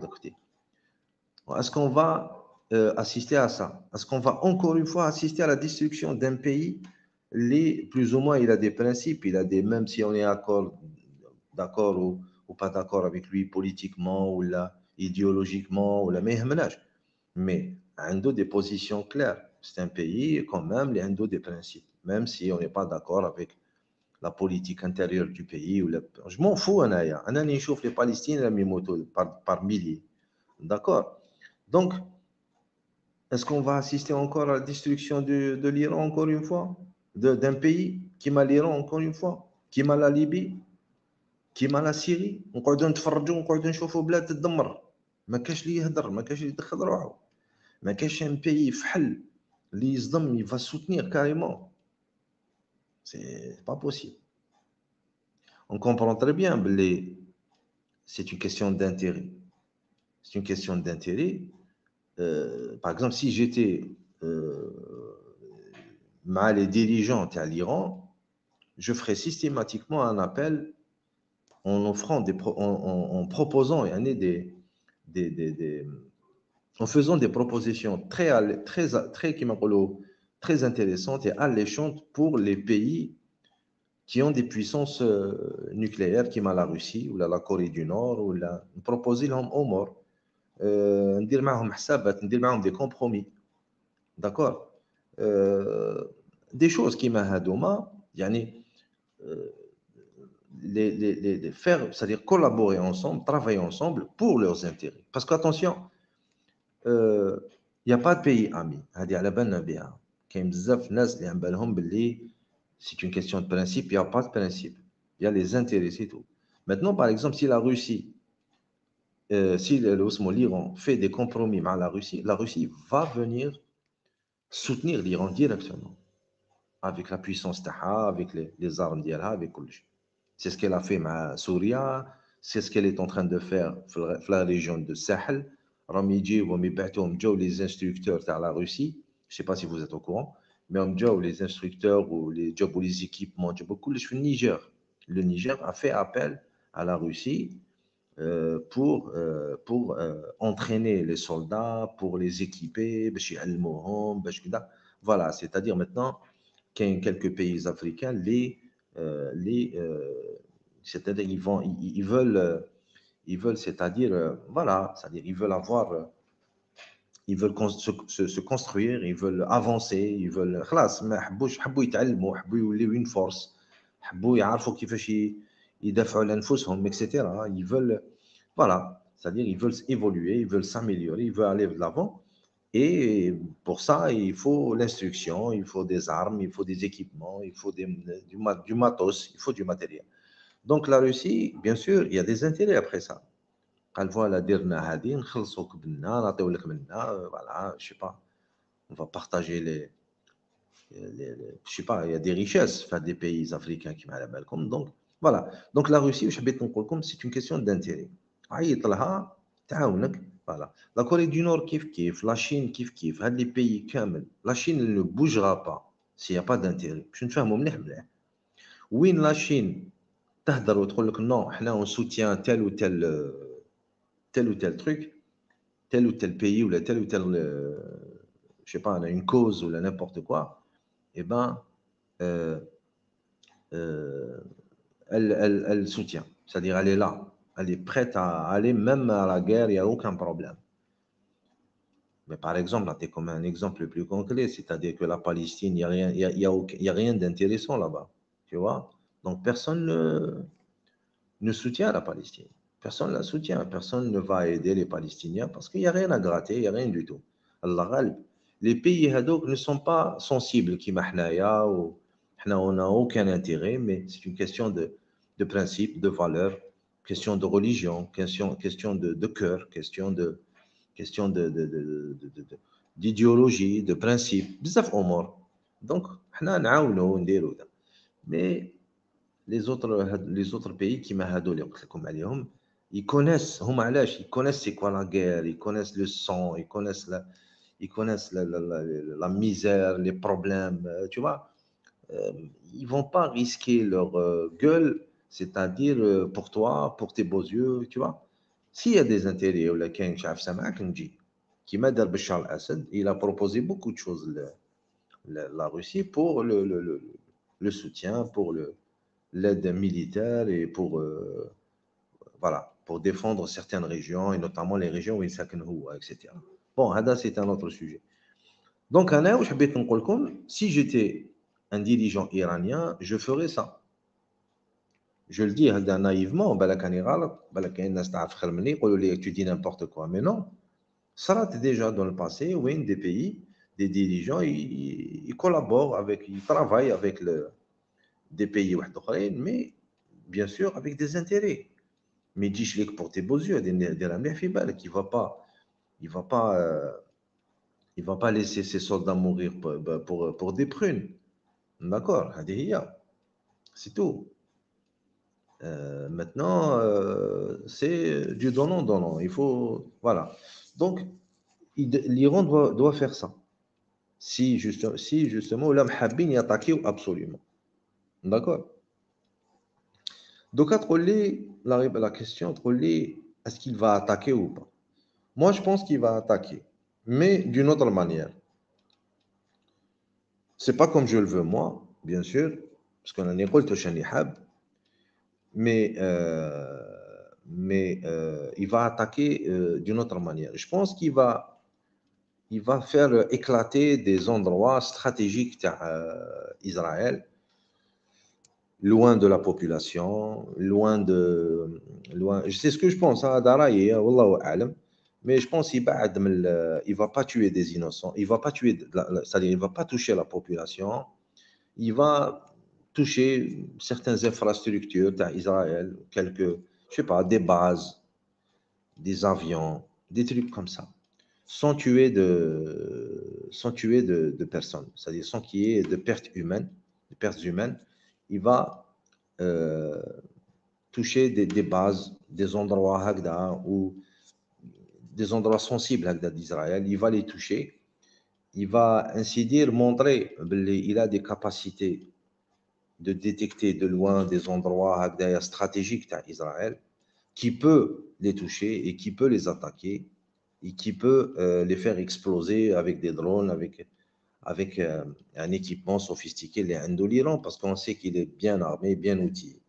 Est-ce qu'on va euh, assister à ça? Est-ce qu'on va encore une fois assister à la destruction d'un pays? Les, plus ou moins, il a des principes, il a des, même si on est d'accord ou, ou pas d'accord avec lui politiquement ou là, idéologiquement ou la ménage, mais il a des positions claires. C'est un pays quand même, il a des principes, même si on n'est pas d'accord avec la politique intérieure du pays. Ou la... Je m'en fous, on a un chauffe les Palestiniens par, par milliers. D'accord? Donc, est-ce qu'on va assister encore à la destruction de, de l'Iran encore une fois? D'un pays qui m'a l'Iran encore une fois? Qui m'a la Libye? كيما لا سيري نقعدوا نتفرجوا ونقعدوا نشوفوا بلاد تدمر. ما كاش اللي يهضر، ما كاش اللي يدخل روحه، ما كاش ان بيي فحل اللي يصدم يفا سوتنير كاريمون. سي با بوسيبل. On comprend très bien que c'est une question d'intérêt. C'est une question d'intérêt. Euh, par exemple, si j'étais euh, mal les dirigeants à l'Iran, je ferais systématiquement un appel en offrant des, en, en, en proposant des, des, des, des, en faisant des propositions très, très, très, très intéressantes et alléchantes pour les pays qui ont des puissances nucléaires, comme la Russie ou la, la Corée du Nord, ou la, proposer leurs hommes, euh, ندير معهم حسابات, ندير معهم des compromis, d'accord, euh, des choses qui m'aident, يعني Les, les, les faire, c'est-à-dire collaborer ensemble, travailler ensemble pour leurs intérêts. Parce qu'attention, il euh, n'y a pas de pays ami. C'est une question de principe, il n'y a pas de principe. Il y a les intérêts, c'est tout. Maintenant, par exemple, si la Russie, euh, si l'Iran fait des compromis avec la Russie, la Russie va venir soutenir l'Iran directement. Avec la puissance d'Aha, avec les, les armes d'Iran, avec tout. C'est ce qu'elle a fait avec Souria, c'est ce qu'elle est en train de faire dans la région de Sahel. Ramidji, les instructeurs de la Russie, je ne sais pas si vous êtes au courant, mais les instructeurs ou les, les équipements, beaucoup le Niger. Le Niger a fait appel à la Russie euh, pour, euh, pour euh, entraîner les soldats, pour les équiper, باش يعلموهم باش كذا. Voilà, c'est-à-dire maintenant qu'il y a quelques pays africains, les, euh, les, euh, c'est-à-dire ils, vont, ils, ils veulent, euh, ils veulent c'est-à-dire, euh, voilà, c'est-à-dire ils veulent avoir, euh, ils veulent cons- se, se- se construire, ils veulent avancer, ils veulent خلاص ما حبوش حبوا يتعلموا حبوا يوليو une force حبوا يعرفوا كيفاش ي- يدافعوا على انفسهم et cetera. Ils veulent voilà, c'est-à-dire ils veulent évoluer, ils veulent s'améliorer, ils veulent aller de l'avant. Et pour ça, il faut l'instruction, il faut des armes, il faut des équipements, il faut des- du, ma- du matos, il faut du matériel. Donc la Russie, bien sûr, il y a des intérêts après ça. قال فوالا درنا هذه نخلصوك بنا نعطيو لك منا voilà, je sais pas, on va partager les, les, les- je sais pas, il y a des richesses enfin, des pays africains qui على بالكم. Donc voilà, donc la Russie واش حبيت نقول لكم c'est une question d'intérêt. عيط لها تعاونك. Voilà. La Corée du Nord كيف كيف, la Chine كيف كيف, هاد les pays كامل. La Chine elle ne bougera pas s'il n'y a pas d'intérêt. باش نتفاهموا مليح مليح. وين la Chine تهدر وتقول لك non احنا on soutient tel ou tel euh, tel ou tel truc, tel ou tel pays ou tel ou tel, euh, je sais pas, une cause ou n'importe quoi, eh ben, euh, euh, elle, elle, elle soutient. C'est-à-dire, elle est là. Elle est prête à aller même à la guerre, il n'y a aucun problème. Mais par exemple, là, tu es comme un exemple le plus concret, c'est-à-dire que la Palestine, il n'y a rien, il y a, il y a aucun- il y a rien d'intéressant là-bas. Tu vois? Donc, personne ne, ne soutient la Palestine. Personne ne la soutient. Personne ne va aider les Palestiniens parce qu'il n'y a rien à gratter, il n'y a rien du tout. Allah ghalib. Les pays hadouk ne sont pas sensibles qui mahnaya ou on n'a aucun intérêt, mais c'est une question de, de principe, de valeur, question de religion, question, question de, de cœur, question de question de, de, de, de, de- d'idéologie, de principe, بزاف امور. Donc حنا نعاونوا ونديروا ده. Mais les autres les autres pays qui هادو اللي قلت لكم عليهم, ils connaissent هما علاش ils connaissent c'est quoi la guerre, ils connaissent le sang, ils connaissent la ils connaissent la, la, la, la misère, les problèmes, euh, tu vois. Euh, ils vont pas risquer leur euh, gueule, c'est-à-dire euh, pour toi, pour tes beaux yeux, tu vois. S'il y a des intérêts, ou la كاين شعب سمعك نجي. كيما دار بشار الأسد, il a proposé beaucoup de choses le- le- la Russie pour le, le, le, le soutien, pour le, l'aide militaire et pour euh, voilà, pour défendre certaines régions et notamment les régions où il ساكن هو, et cetera. Bon, هذا c'est un autre sujet. Donc أنا واش حبيت نقول لكم, si j'étais un dirigeant iranien, je ferais ça. Je le dis هكذا naïvement, بالك راني غلط, بالك كاين ناس تعرف خير مني يقولوا لي tu dis n'importe quoi, mais non. Ça a déjà dans le passé où des pays, des dirigeants, ils, ils collaborent avec, ils travaillent avec le, des pays واحد اخرين, mais bien sûr avec des intérêts. Mais dis-je que pour tes beaux yeux, دير مليح في بالك, il va pas, il va pas, euh, il va pas laisser ses soldats mourir pour, pour, pour des prunes. D'accord, هذه هي. C'est tout. Euh, maintenant, euh, c'est du donnant-donnant. Il faut. Voilà. Donc, il- l'Iran doit, doit faire ça. Si, juste, si justement, l'homme habine y attaquer absolument. D'accord. Donc, à troller, la, la question, troller, est-ce qu'il va attaquer ou pas? Moi, je pense qu'il va attaquer, mais d'une autre manière. C'est pas comme je le veux, moi, bien sûr, parce qu'on a école de mais, euh, mais euh, il va attaquer euh, d'une autre manière. Je pense qu'il va, il va faire éclater des endroits stratégiques d'Israël, loin de la population, loin de. Loin, c'est ce que je pense, hein, d'Araïe, hein, wallahu a'lam. Mais je pense qu'il ne va pas tuer des innocents, il va pas tuer, c'est-à-dire il va pas toucher la population, il va toucher certaines infrastructures d'Israël, quelques, je sais pas, des bases, des avions, des trucs comme ça, sans tuer de, sans tuer de, de personnes, c'est-à-dire sans qu'il y ait de pertes humaines, de pertes humaines. Il va euh, toucher des, des bases, des endroits hagda ou des endroits sensibles hagda d'Israël. Il va les toucher. Il va ainsi dire montrer qu'il a des capacités de détecter de loin des endroits stratégiques d'Israël qui peut les toucher et qui peut les attaquer et qui peut euh, les faire exploser avec des drones, avec, avec euh, un équipement sophistiqué, de l'Iran, parce qu'on sait qu'il est bien armé, bien outillé.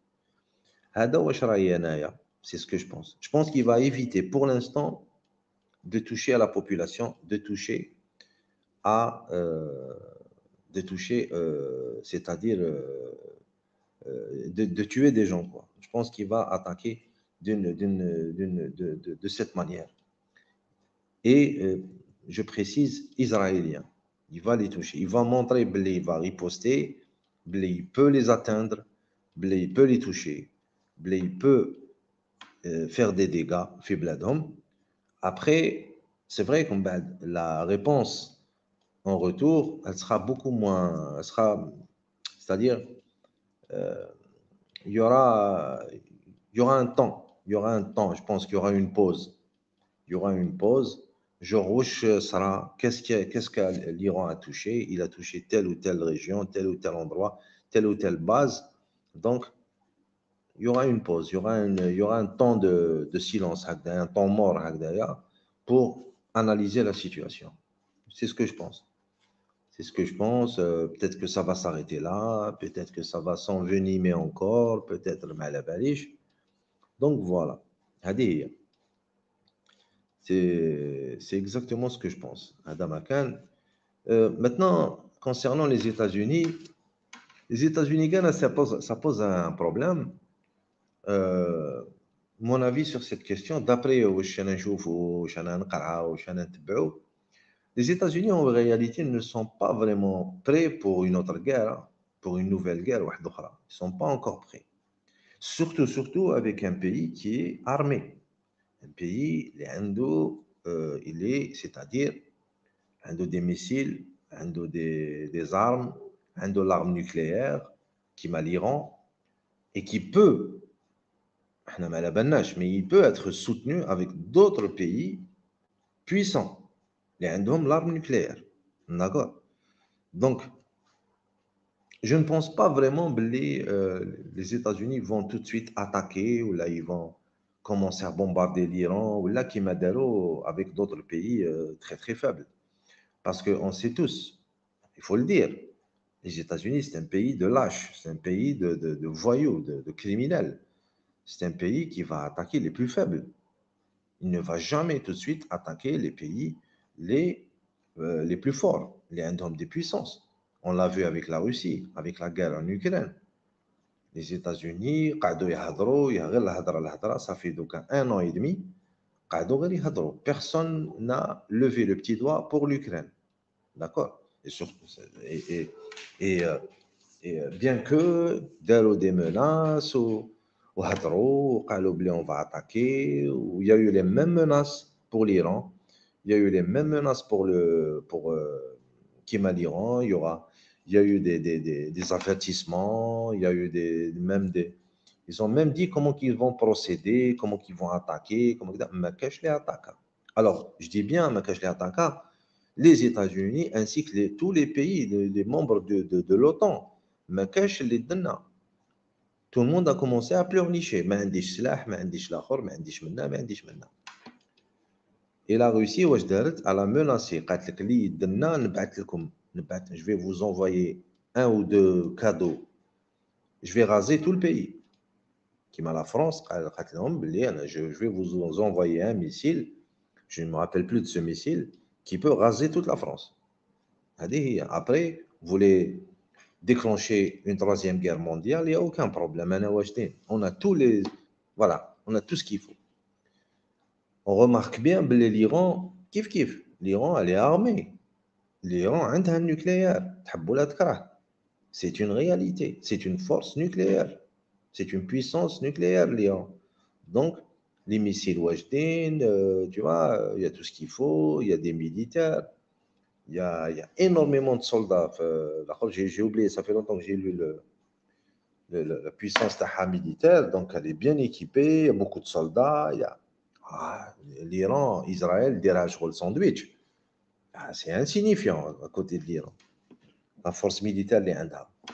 C'est ce que je pense. Je pense qu'il va éviter pour l'instant de toucher à la population, de toucher à... Euh, de toucher, euh, c'est-à-dire euh, euh, de, de, tuer des gens, quoi. Je pense qu'il va attaquer d'une, d'une, d'une, de, de, de cette manière. Et euh, je précise, israélien. Il va les toucher. Il va montrer, il va riposter, il peut les atteindre, il peut les toucher, il peut euh, faire des dégâts, fibladom. Après, c'est vrai que la réponse en retour, elle sera beaucoup moins, elle sera, c'est-à-dire, euh, il y aura, il y aura un temps, il y aura un temps. Je pense qu'il y aura une pause. Il y aura une pause. Gerouche sera, qu'est-ce que, qu'est-ce que l'Iran a touché? Il a touché telle ou telle région, tel ou tel endroit, telle ou telle base. Donc, il y aura une pause. Il y aura, une, il y aura un temps de, de silence, un temps mort pour analyser la situation. C'est ce que je pense. C'est ce que je pense. Euh, peut-être que ça va s'arrêter là, peut-être que ça va s'envenimer encore, peut-être mal à baliche. Donc voilà. C'est exactement ce que je pense. Adam Akan. Euh, maintenant, concernant les États-Unis, les États-Unis, ça pose, ça pose un problème. Euh, mon avis sur cette question, d'après les États-Unis en réalité ne sont pas vraiment prêts pour une autre guerre, pour une nouvelle guerre. Ils ne sont pas encore prêts. Surtout, surtout avec un pays qui est armé. Un pays, l'Indo, euh, il est, c'est-à-dire, Indo des missiles, Indo des, des armes, Indo l'arme nucléaire, qui m'a l'Iran, et qui peut, mais il peut être soutenu avec d'autres pays puissants. Les Indos l'arme nucléaire. D'accord. Donc, je ne pense pas vraiment que les, euh, les États-Unis vont tout de suite attaquer ou là ils vont commencer à bombarder l'Iran ou là qui m'adhèrent avec d'autres pays euh, très très faibles. Parce qu'on sait tous, il faut le dire, les États-Unis c'est un pays de lâches, c'est un pays de, de, de voyous, de, de criminels. C'est un pays qui va attaquer les plus faibles. Il ne va jamais tout de suite attaquer les pays les, euh, les plus forts, les hommes des puissances. On l'a vu avec la Russie, avec la guerre en Ukraine. Les États-Unis, ça fait donc un an et demi, personne n'a levé le petit doigt pour l'Ukraine. D'accord. Et, et, et, et, et bien que des menaces, ou, ou on va attaquer, ou il y a eu les mêmes menaces pour l'Iran, il y a eu les mêmes menaces pour le pour euh, Kim l'Iran, il y aura il y a eu des, des, des, des avertissements, il y a eu des même des ils ont même dit comment qu'ils vont procéder, comment qu'ils vont attaquer, comment les attaques. Alors, je dis bien les attaques, les États-Unis ainsi que les, tous les pays, les, les membres de, de, de l'OTAN. Tout le monde a commencé à pleurnicher. Et la Russie, elle a menacé. Je vais vous envoyer un ou deux cadeaux. Je vais raser tout le pays. Qui m'a la France, je vais vous envoyer un missile. Je ne me rappelle plus de ce missile qui peut raser toute la France. Après, vous voulez déclencher une troisième guerre mondiale, il n'y a aucun problème. On a tous les, voilà, on a tout ce qu'il faut. On remarque bien que l'Iran, kif kif, l'Iran, elle est armée. L'Iran a un nucléaire. C'est une réalité. C'est une force nucléaire. C'est une puissance nucléaire, l'Iran. Donc, les missiles Wajdin, euh, tu vois, il y a tout ce qu'il faut, il y a des militaires. Il y, a, il y a énormément de soldats. J'ai oublié, ça fait longtemps que j'ai lu le, le, la puissance militaire. Donc, elle est bien équipée. Il y a beaucoup de soldats. Il y a ah, l'Iran, Israël, dirage le sandwich. Ah, c'est insignifiant à côté de l'Iran. La force militaire, elle est indable.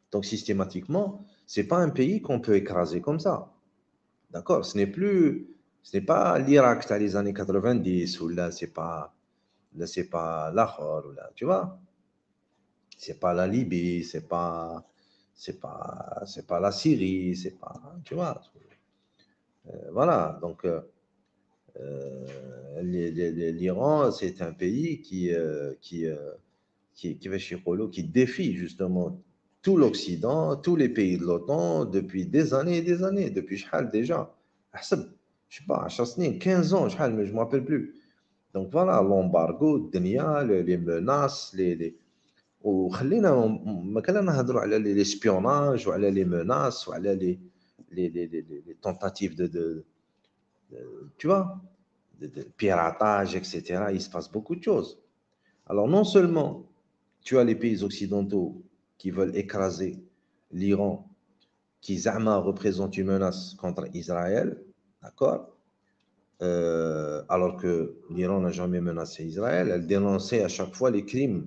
Donc, systématiquement, ce n'est pas un pays qu'on peut écraser comme ça. D'accord? Ce n'est plus, ce n'est pas l'Irak dans les années quatre-vingt-dix, ou là, c'est pas, là, c'est pas Lahore, ou là, tu vois? C'est pas la Libye, c'est pas, c'est pas, c'est pas la Syrie, c'est pas, tu vois? Euh, voilà. Donc, euh, euh, l'Iran, c'est un pays qui, euh, qui, euh, qui, qui, qui défie justement tout l'Occident, tous les pays de l'OTAN depuis des années et des années, depuis Chahal déjà. Je sais pas, quinze ans, Chahal, mais je ne me rappelle plus. Donc voilà, l'embargo, les menaces, les, les وخلينا ما كنا نهضروا على l'espionnage وعلى les menaces وعلى les les les les, les tentatives de, de, de tu vois de, de piratage, et cetera. Il se passe beaucoup de choses. Alors non seulement tu as les pays occidentaux qui veulent écraser l'Iran, qui zama représente une menace contre Israël, d'accord, euh, alors que l'Iran n'a jamais menacé Israël, elle dénonçait à chaque fois les crimes,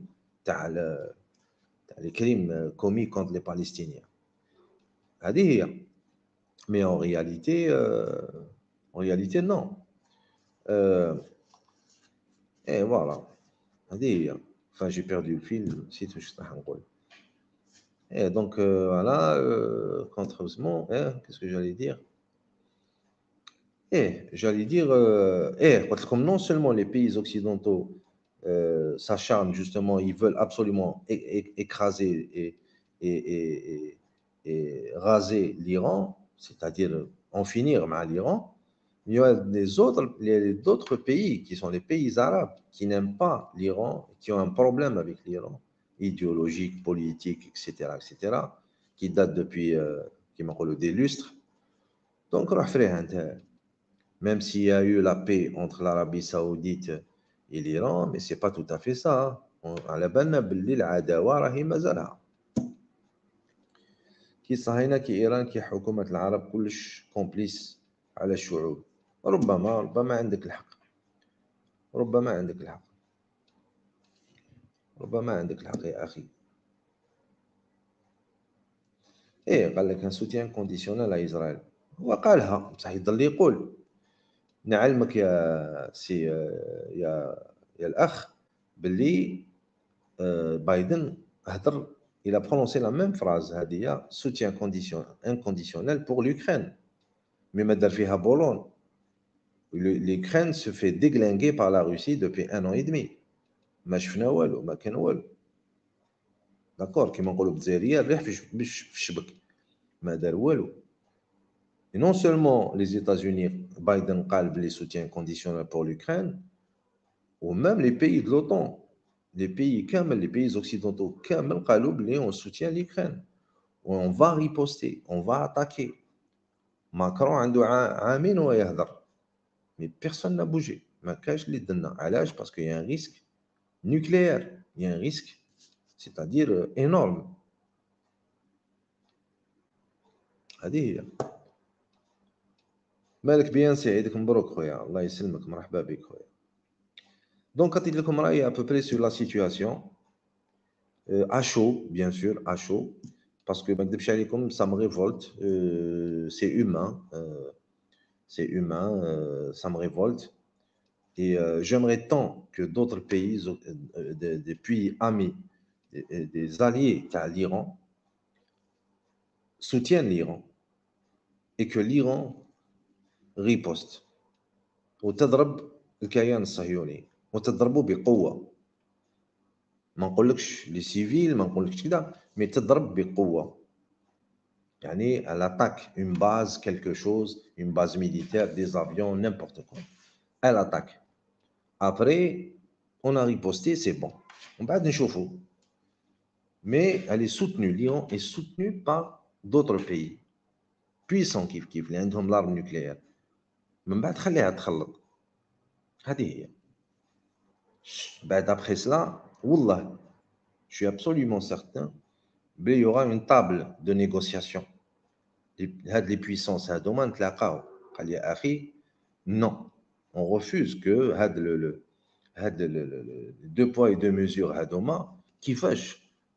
les crimes commis contre les Palestiniens. À dire, mais en réalité, euh, en réalité non. Euh, et voilà, à dire. Enfin, j'ai perdu le fil, c'est tout ce que je dis. Et donc, euh, voilà, euh, contrairement, hein, qu'est-ce que j'allais dire? Et j'allais dire, euh, et, comme non seulement les pays occidentaux euh, s'acharnent justement, ils veulent absolument é é écraser et, et, et, et raser l'Iran, c'est-à-dire en finir avec l'Iran, il y a des autres, d'autres pays qui sont les pays arabes qui n'aiment pas l'Iran, qui ont un problème avec l'Iran, idéologique, politique, et cetera, et cetera, qui date depuis, euh, qui m'appelle des lustres. Donc, même s'il y a eu la paix entre l'Arabie Saoudite et l'Iran, mais ce n'est pas tout à fait ça. على بالنا باللي العداوة راهي مازالها. كي صهينة كي إيران كي حكومة العرب كلش كومبليس على الشعوب. ربما ربما عندك الحق. ربما عندك الحق. ربما عندك الحق يا أخي. إيه قال لك ان سوتيان كونديسيونيل على إسرائيل. هو قالها بصح يضل يقول. نعلمك يا سي يا يا الأخ باللي بايدن هضر il a prononcé la même phrase هذه soutien inconditionnel pour l'Ukraine mais ما دار فيها بولون. l'Ukraine se fait déglinguer par la Russie depuis un an et demi ما شفنا والو ما كان والو داكور كيما نقولوا بالجزائريه الريح في الشبك ما دار والو. Et non seulement les États-Unis, Biden قال بلي soutien conditionnel pour l'Ukraine, ou même les pays de l'OTAN, les pays كامل, les pays occidentaux كامل قالوا بلي on soutient l'Ukraine. On va riposter, on va attaquer. Macron عنده عامين وهو يهضر. Mais personne n'a bougé. ما كاش اللي دنا. علاش؟ parce qu'il y a un risque nucléaire, il y a un risque, c'est-à-dire énorme. هذه هي. مالك بيان سعيدك مبروك خويا الله يسلمك مرحبا بك خويا. Donc قلت لكم رايي à peu près sur la situation euh, à chaud bien sûr à chaud parce que ما نكذبش عليكم ça me révolte euh, c'est humain euh, c'est humain euh, ça me révolte et euh, j'aimerais tant que d'autres pays euh, des, des pays amis des, des alliés à l'Iran soutiennent l'Iran et que l'Iran riposte وتضرب الكيان الصهيوني وتضربه بقوة. ما نقولكش لي سيفيل ما نقولكش كذا مي تضرب بقوة. يعني elle attaque une base quelque chose une base militaire des avions n'importe quoi elle attaque après on a riposté c'est bon on بعد نشوفوا mais elle est soutenue l'Iran est soutenue par d'autres pays puissants كيف كيف اللي عندهم l'arme nucléaire من بعد خليها تخلط هذه هي. بعد après cela والله je suis absolument certain qu'il y aura une table de négociation. هاد les puissances هادوما نتلاقاو قال يا اخي non on refuse que هاد le هاد le deux poids et deux mesures هادوما كيفاش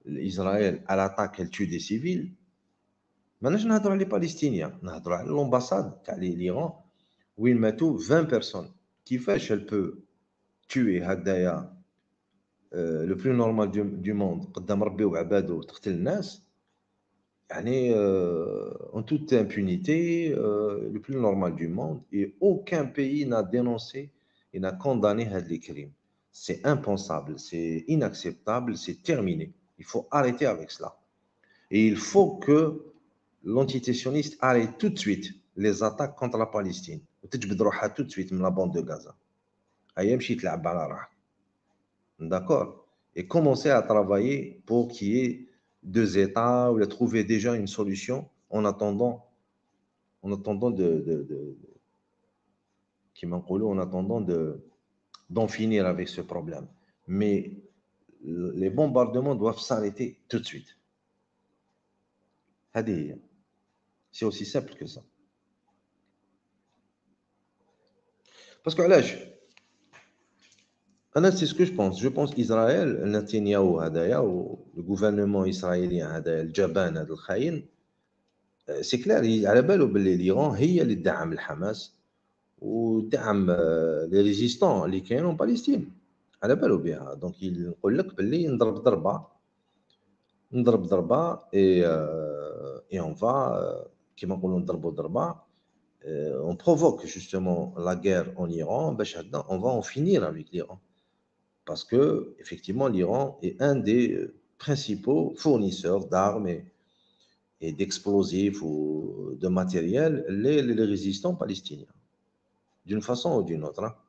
Israël à l'attaque, elle tue des civils. ماناش نهضروا على les Palestiniens, نهضروا على l'ambassade تاع l'Iran وين ماتوا vingt personnes. كيفاش elle peut tuer هكذايا euh, le plus normal du, du monde قدام ربي وعباده تقتل الناس يعني euh, en toute impunité euh, le plus normal du monde et aucun pays n'a dénoncé et n'a condamné هاد les crimes. C'est impensable, c'est inacceptable, c'est terminé. Il faut arrêter avec cela. Et il faut que l'entité sioniste arrête tout de suite les attaques contre la Palestine. وتجبد روحها tout de suite من la bande de Gaza. هيا مشي تلعب على راحك. D'accord? Et commencer à travailler pour qu'il y ait deux États ou de trouver déjà une solution en attendant, en attendant de, de, de, qui en attendant de, d'en finir avec ce problème. Mais les bombardements doivent s'arrêter tout de suite. C'est aussi simple que ça. Parce que là, c'est ce que je pense. Je pense qu'Israël, Netanyahou, le gouvernement israélien, le Jaban, le Khaïn, c'est clair, على باله باللي l'Iran هي اللي تدعم الحماس ودعم les résistants اللي كاينين en Palestine. على باله بها. Donc il يقول لك باللي نضرب ضربة نضرب ضربة et et on va كيما نقولوا نضربوا ضربة on provoque justement la guerre en Iran باش هكذا on va en finir avec l'Iran. Parce que effectivement l'Iran est un des principaux fournisseurs d'armes et et d'explosifs ou de matériel les, les résistants palestiniens, d'une façon ou d'une autre. Hein.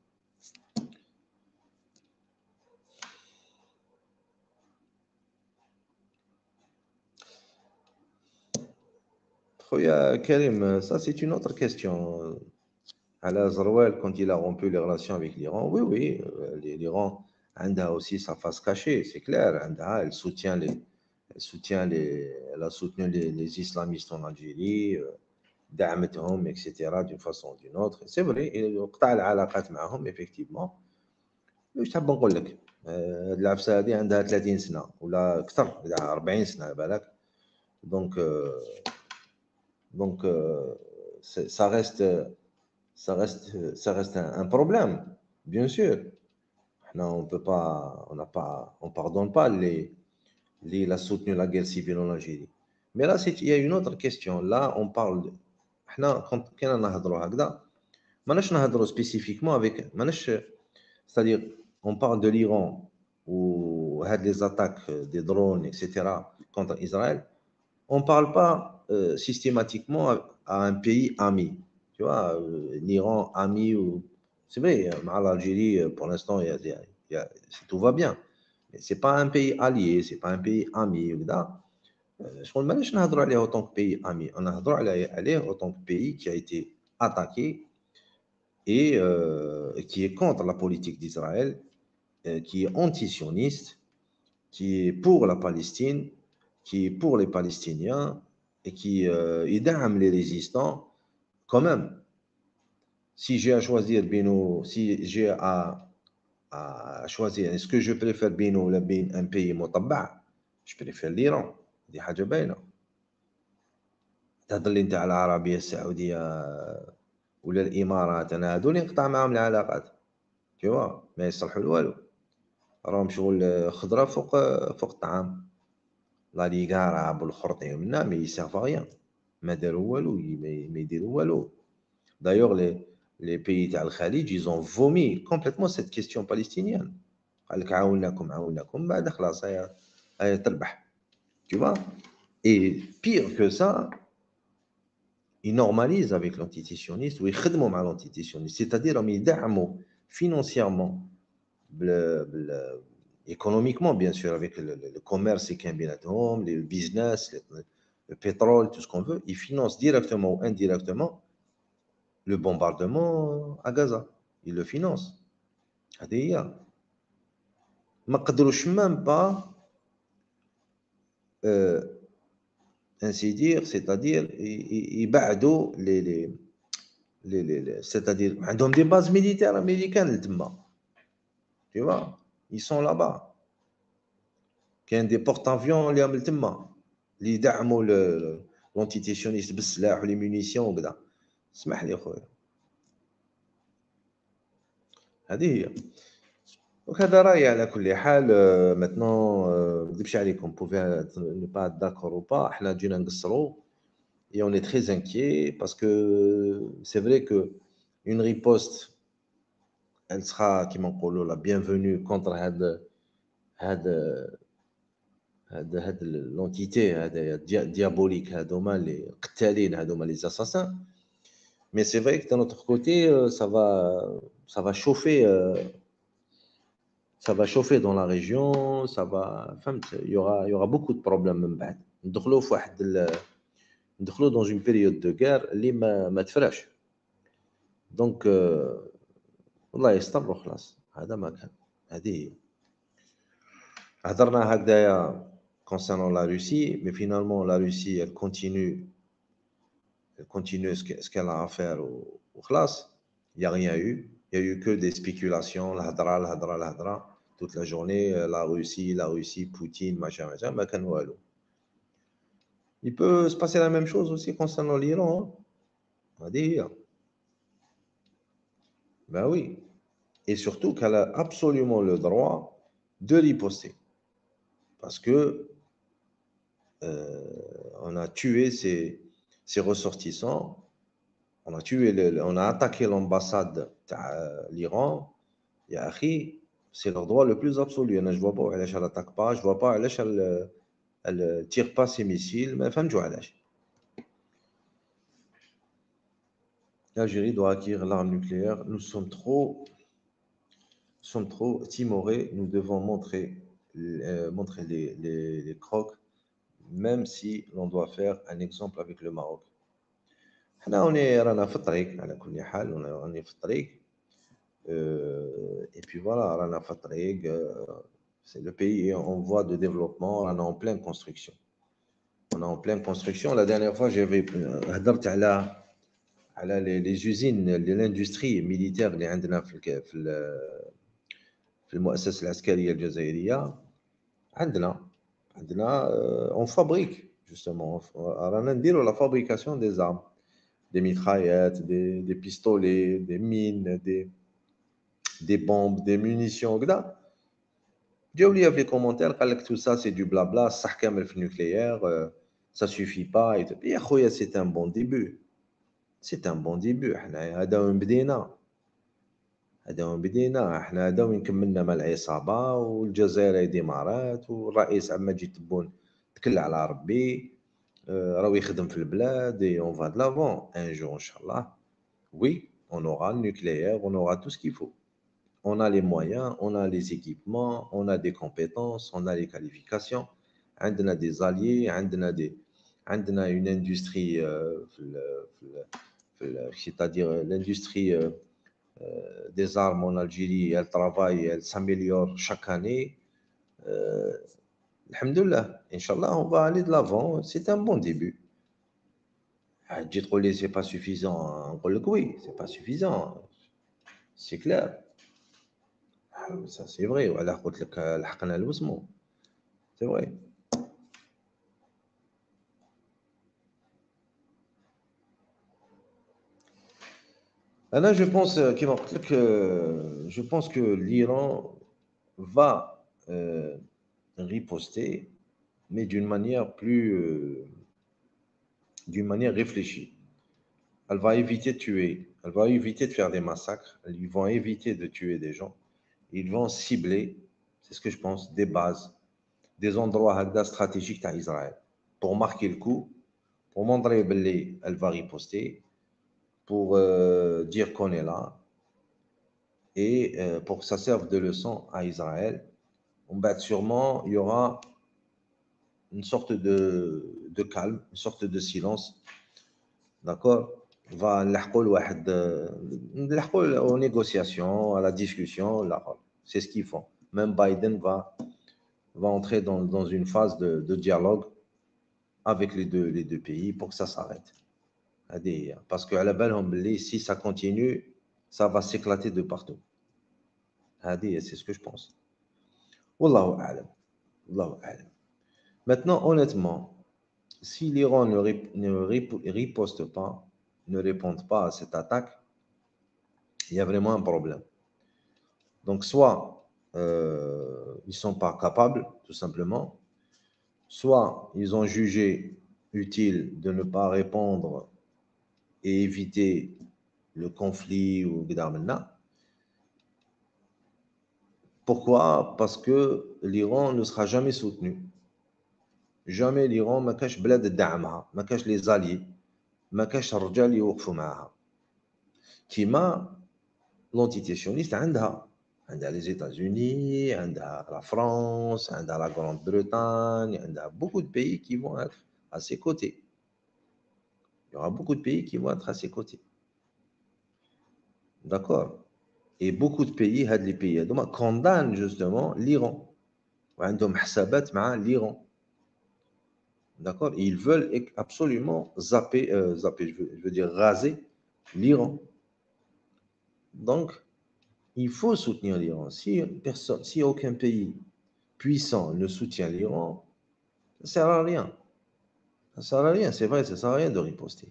Karim, ça c'est une autre question. Ala Zarwal, quand il a rompu les relations avec l'Iran, oui, oui, l'Iran a aussi sa face cachée, c'est clair. Elle soutient les, elle soutient les, elle a soutenu les, les islamistes en Algérie. دعمتهم et cetera d'une façon ou d'une autre. C'est vrai, قطع العلاقات معهم effectivement. واش تحب نقول لك؟ هاد العفسه هذه عندها ثلاثين سنه ولا اكثر، عندها أربعين سنه على بالك. دونك دونك ça reste ça reste ça reste un, un problème, bien sûr. Là, on peut pas, on n'a pas, on pardonne pas les les la soutenu la guerre civile en Algérie. Mais là, il y a une autre question. Là, on parle de حنا كنا نهضروا هكذا ماناش نهضروا spécifiquement avec ماناش c'est-à-dire on parle de l'Iran ou les attaques des drones et cetera contre Israël, on parle pas euh, systématiquement à, à un pays ami, tu vois, euh, l'Iran ami ou c'est vrai مع l'Algérie pour l'instant il y a, il y a, tout va bien, mais c'est pas un pays allié, c'est pas un pays ami وكذا. شغل ماناش نهضروا عليه en tant que pays ami, on نهضروا عليه en tant que pays qui a été attaqué et euh, qui est contre la politique d'Israël, euh, qui est anti-sioniste, qui est pour la Palestine, qui est pour les Palestiniens et qui euh, يدعم les résistants quand même. Si j'ai à choisir بينو, si j'ai à, à choisir, est-ce que je préfère بينو ولا بين un pays مطبع, je préfère l'Iran, دي حاجة باينة. تهضر لي انت على العربيه السعوديه ولا الامارات، انا هذول نقطع معهم العلاقات تيوا ما يصلحوا لوالو، راهم شغل خضره فوق فوق الطعام، لا ليغارا بالخرطي منا مي يسافا غيان، ما داروا والو ما يديروا والو. دايوغ لي لي بيي تاع الخليج يزون فومي كومبليتمون سيت كيستيون باليستينيان، قال لك عاوناكم عاوناكم بعد خلاص هيا هيا تربح تيوا. اي بير كو سا ils normalisent avec l'entité sioniste ou ils خدموا مع l'entité sioniste, c'est-à-dire ils يدعموا financièrement بل بل économiquement bien sûr avec le, le, le commerce et بيناتهم, le business, le, le pétrole, tout ce qu'on veut, ils financent directement ou indirectement le bombardement à Gaza, ils le financent. هذه هي ما قدروش même pas euh, ainsi dire, c'est-à-dire يبعدوا les les les les c'est-à-dire عندهم des bases militaires américaines تما, tu vois, ils sont là-bas. كاين دي بورت-افيون اللي من تما اللي يدعموا لونتيتي سيونيست بالسلاح ولي مونيسيون وكذا. اسمح لي خويا، هذه هي. وهذا رايي على كل حال. ماتنون ما نكذبش عليكم، بوفي نو با داكور او با، حنا جينا نقصروا et on est très inquiet parce que c'est vrai que une riposte elle sera كيما نقولوا la bienvenue contre هاد هاد هاد هاد لونتيتي هذايا diabolique هذوما اللي قتالين هذوما لي assassins. Mais c'est vrai que d'un autre côté ça va ça va chauffer ça va chauffer dans la région, ça va فهمت. il y aura il y aura beaucoup de problèmes من بعد ندخلوا في واحد ال... ندخلوا dans une période de guerre اللي ما ما تفراش. دونك والله يستر وخلاص، هذا ما كان. هذه هي. هضرنا هكذايا concernant la Russie, mais finalement la Russie elle continue elle continue ce qu'elle a à faire وخلاص. il y a rien eu, il y a eu que des spéculations, الهضره الهضره الهضره toute la journée, la Russie la Russie Poutine machin machin, ما كان والو. Il peut se passer la même chose aussi concernant l'Iran. هذه هي. Ben oui. Et surtout qu'elle a absolument le droit de riposter. Parce que euh, on a tué ses, ses ressortissants, on a tué, le, on a attaqué l'ambassade de l'Iran. Et akhi, c'est leur droit le plus absolu. Je ne vois pas où elle n'attaque pas, je ne vois pas où elle ne tire pas ses missiles, mais enfin, je vois. L'Algérie doit acquérir l'arme nucléaire. Nous sommes trop, sommes trop timorés. Nous devons montrer, euh, montrer les, les, les crocs, même si l'on doit faire un exemple avec le Maroc. حنا هوني رانا في الطريق على كل حال، راني في الطريق. Et puis voilà, رانا في الطريق. C'est le pays en voie de développement, رانا en pleine construction. On est en pleine construction. La dernière fois, j'avais هضرت على على les usines l'industrie militaire اللي عندنا في في في المؤسسة العسكرية الجزائرية. عندنا عندنا on fabrique justement رانا نديروا la fabrication des armes, des mitraillettes, des, des pistolets, des mines, des, des bombes, des munitions كذا. جاو لي في les commentaires قال لك tout ça c'est du blabla, صح كامل في nucléaire, ça suffit pas. يا خويا c'est un bon début. C'est un bon début. حنا هذا وين بدينا، هذا وين بدينا. حنا هذا وين كملنا مع العصابة والجزائر ديمارات والرئيس عما جي تبون تكل على ربي راهو يخدم في البلاد. et on va de l'avant un jour inchallah. Oui, on aura le nucléaire, on aura tout ce qu'il faut. On a les moyens, on a les équipements, on a des compétences, on a les qualifications. عندنا des alliés, عندنا des عندنا une industrie في ال في ال c'est-à-dire l'industrie euh, des armes en Algérie, elle travaille, elle s'améliore chaque année. Euh, Alhamdoulilah, Inch'Allah, on va aller de l'avant. C'est un bon début. J'ai trouvé c'est pas suffisant. Oui, c'est pas suffisant. C'est clair. Ça, c'est vrai. C'est vrai. Là, je pense, que, je pense que l'Iran va euh, riposter, mais d'une manière plus, euh, d'une manière réfléchie. Elle va éviter de tuer, elle va éviter de faire des massacres, ils vont éviter de tuer des gens, ils vont cibler, c'est ce que je pense, des bases, des endroits stratégiques à Israël, pour marquer le coup, pour montrer qu'elle va riposter, pour euh, dire qu'on est là, et euh, pour que ça serve de leçon à Israël. On bat sûrement, il y aura une sorte de, de calme, une sorte de silence, d'accord. Va aux négociations, à la discussion, c'est ce qu'ils font. Même Biden va, va entrer dans, dans une phase de, de dialogue avec les deux, les deux pays pour que ça s'arrête. Parce que à la belle, si ça continue, ça va s'éclater de partout. C'est ce que je pense. Wallahu a'lam. Allahu a'lam. Maintenant, honnêtement, si l'Iran ne, rip- ne rip- riposte pas, ne répond pas à cette attaque, il y a vraiment un problème. Donc, soit euh, ils ne sont pas capables, tout simplement, soit ils ont jugé utile de ne pas répondre et éviter le conflit ou Gdarmena. Pourquoi? Parce que l'Iran ne sera jamais soutenu. Jamais l'Iran ما كاش بلاد تدعمها، ما كاش les alliés، ما كاش الرجال يوقفوا معها. كيما l'entité sioniste عندها عندها les États-Unis, عندها la France, عندها la Grande-Bretagne, عندها beaucoup de pays qui vont être à ses côtés. Il y aura beaucoup de pays qui vont être à ses côtés. D'accord? Et beaucoup de pays, هاد les pays هادوما condamnent justement l'Iran. وعندهم حسابات مع l'Iran. D'accord? Et ils veulent absolument zapper, euh, zapper je, veux, je veux dire raser l'Iran. Donc, il faut soutenir l'Iran. Si, personne, si aucun pays puissant ne soutient l'Iran, ça ne sert à rien. Ça ne sert à rien, c'est vrai, ça ne sert à rien de riposter.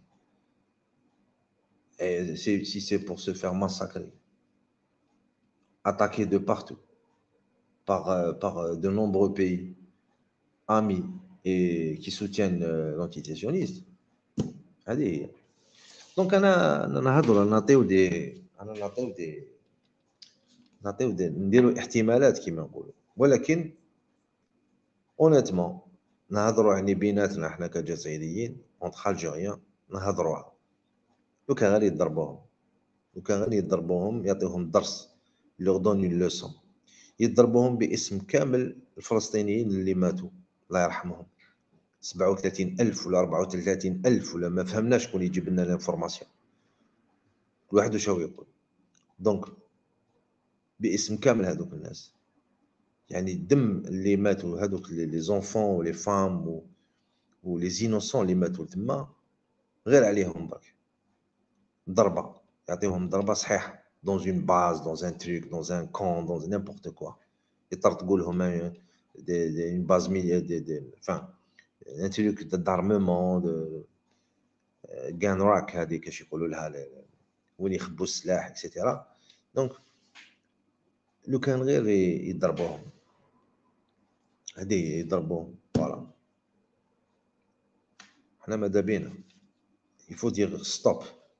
Et si c'est pour se faire massacrer, attaquer de partout, par, euh, par de nombreux pays amis et qui soutiennent euh, l'entité sioniste, allez. Donc, on a, on a, on a des, on a des, نعطيو نديرو احتمالات كما نقولوا، ولكن اونيتمون نهضروا يعني بيناتنا حنا كجزائريين اونتخ الجيريان نهضروها. لو كان غادي يضربوهم، لو كان غادي يضربوهم يعطيوهم درس، لوغ دون اون لوسون، يضربوهم باسم كامل الفلسطينيين اللي ماتوا الله يرحمهم سبعة وثلاثين ألف ولا أربعة وثلاثين ألف ولا ما فهمناش شكون يجيب لنا الانفورماسيون، كل واحد واش هو يقول. دونك باسم كامل هذوك الناس، يعني الدم اللي ماتوا هذوك لي زونفون ولي فام ولي زينوسون اللي ماتوا تما غير عليهم برك ضربه، يعطيهم ضربه صحيحه دون اون باز دون ان تروك دون ان كون دون نيمبورت كوا، يطرطقوا لهم اون باز ميليا دي دي فان ان تروك دارممون دو غان راك هذيك كاش يقولوا لها وين يخبوا السلاح اكسيتيرا. دونك لو كان غير يضربوهم هذه يضربوهم فوالا حنا ماذا بينا. Il faut dire stop.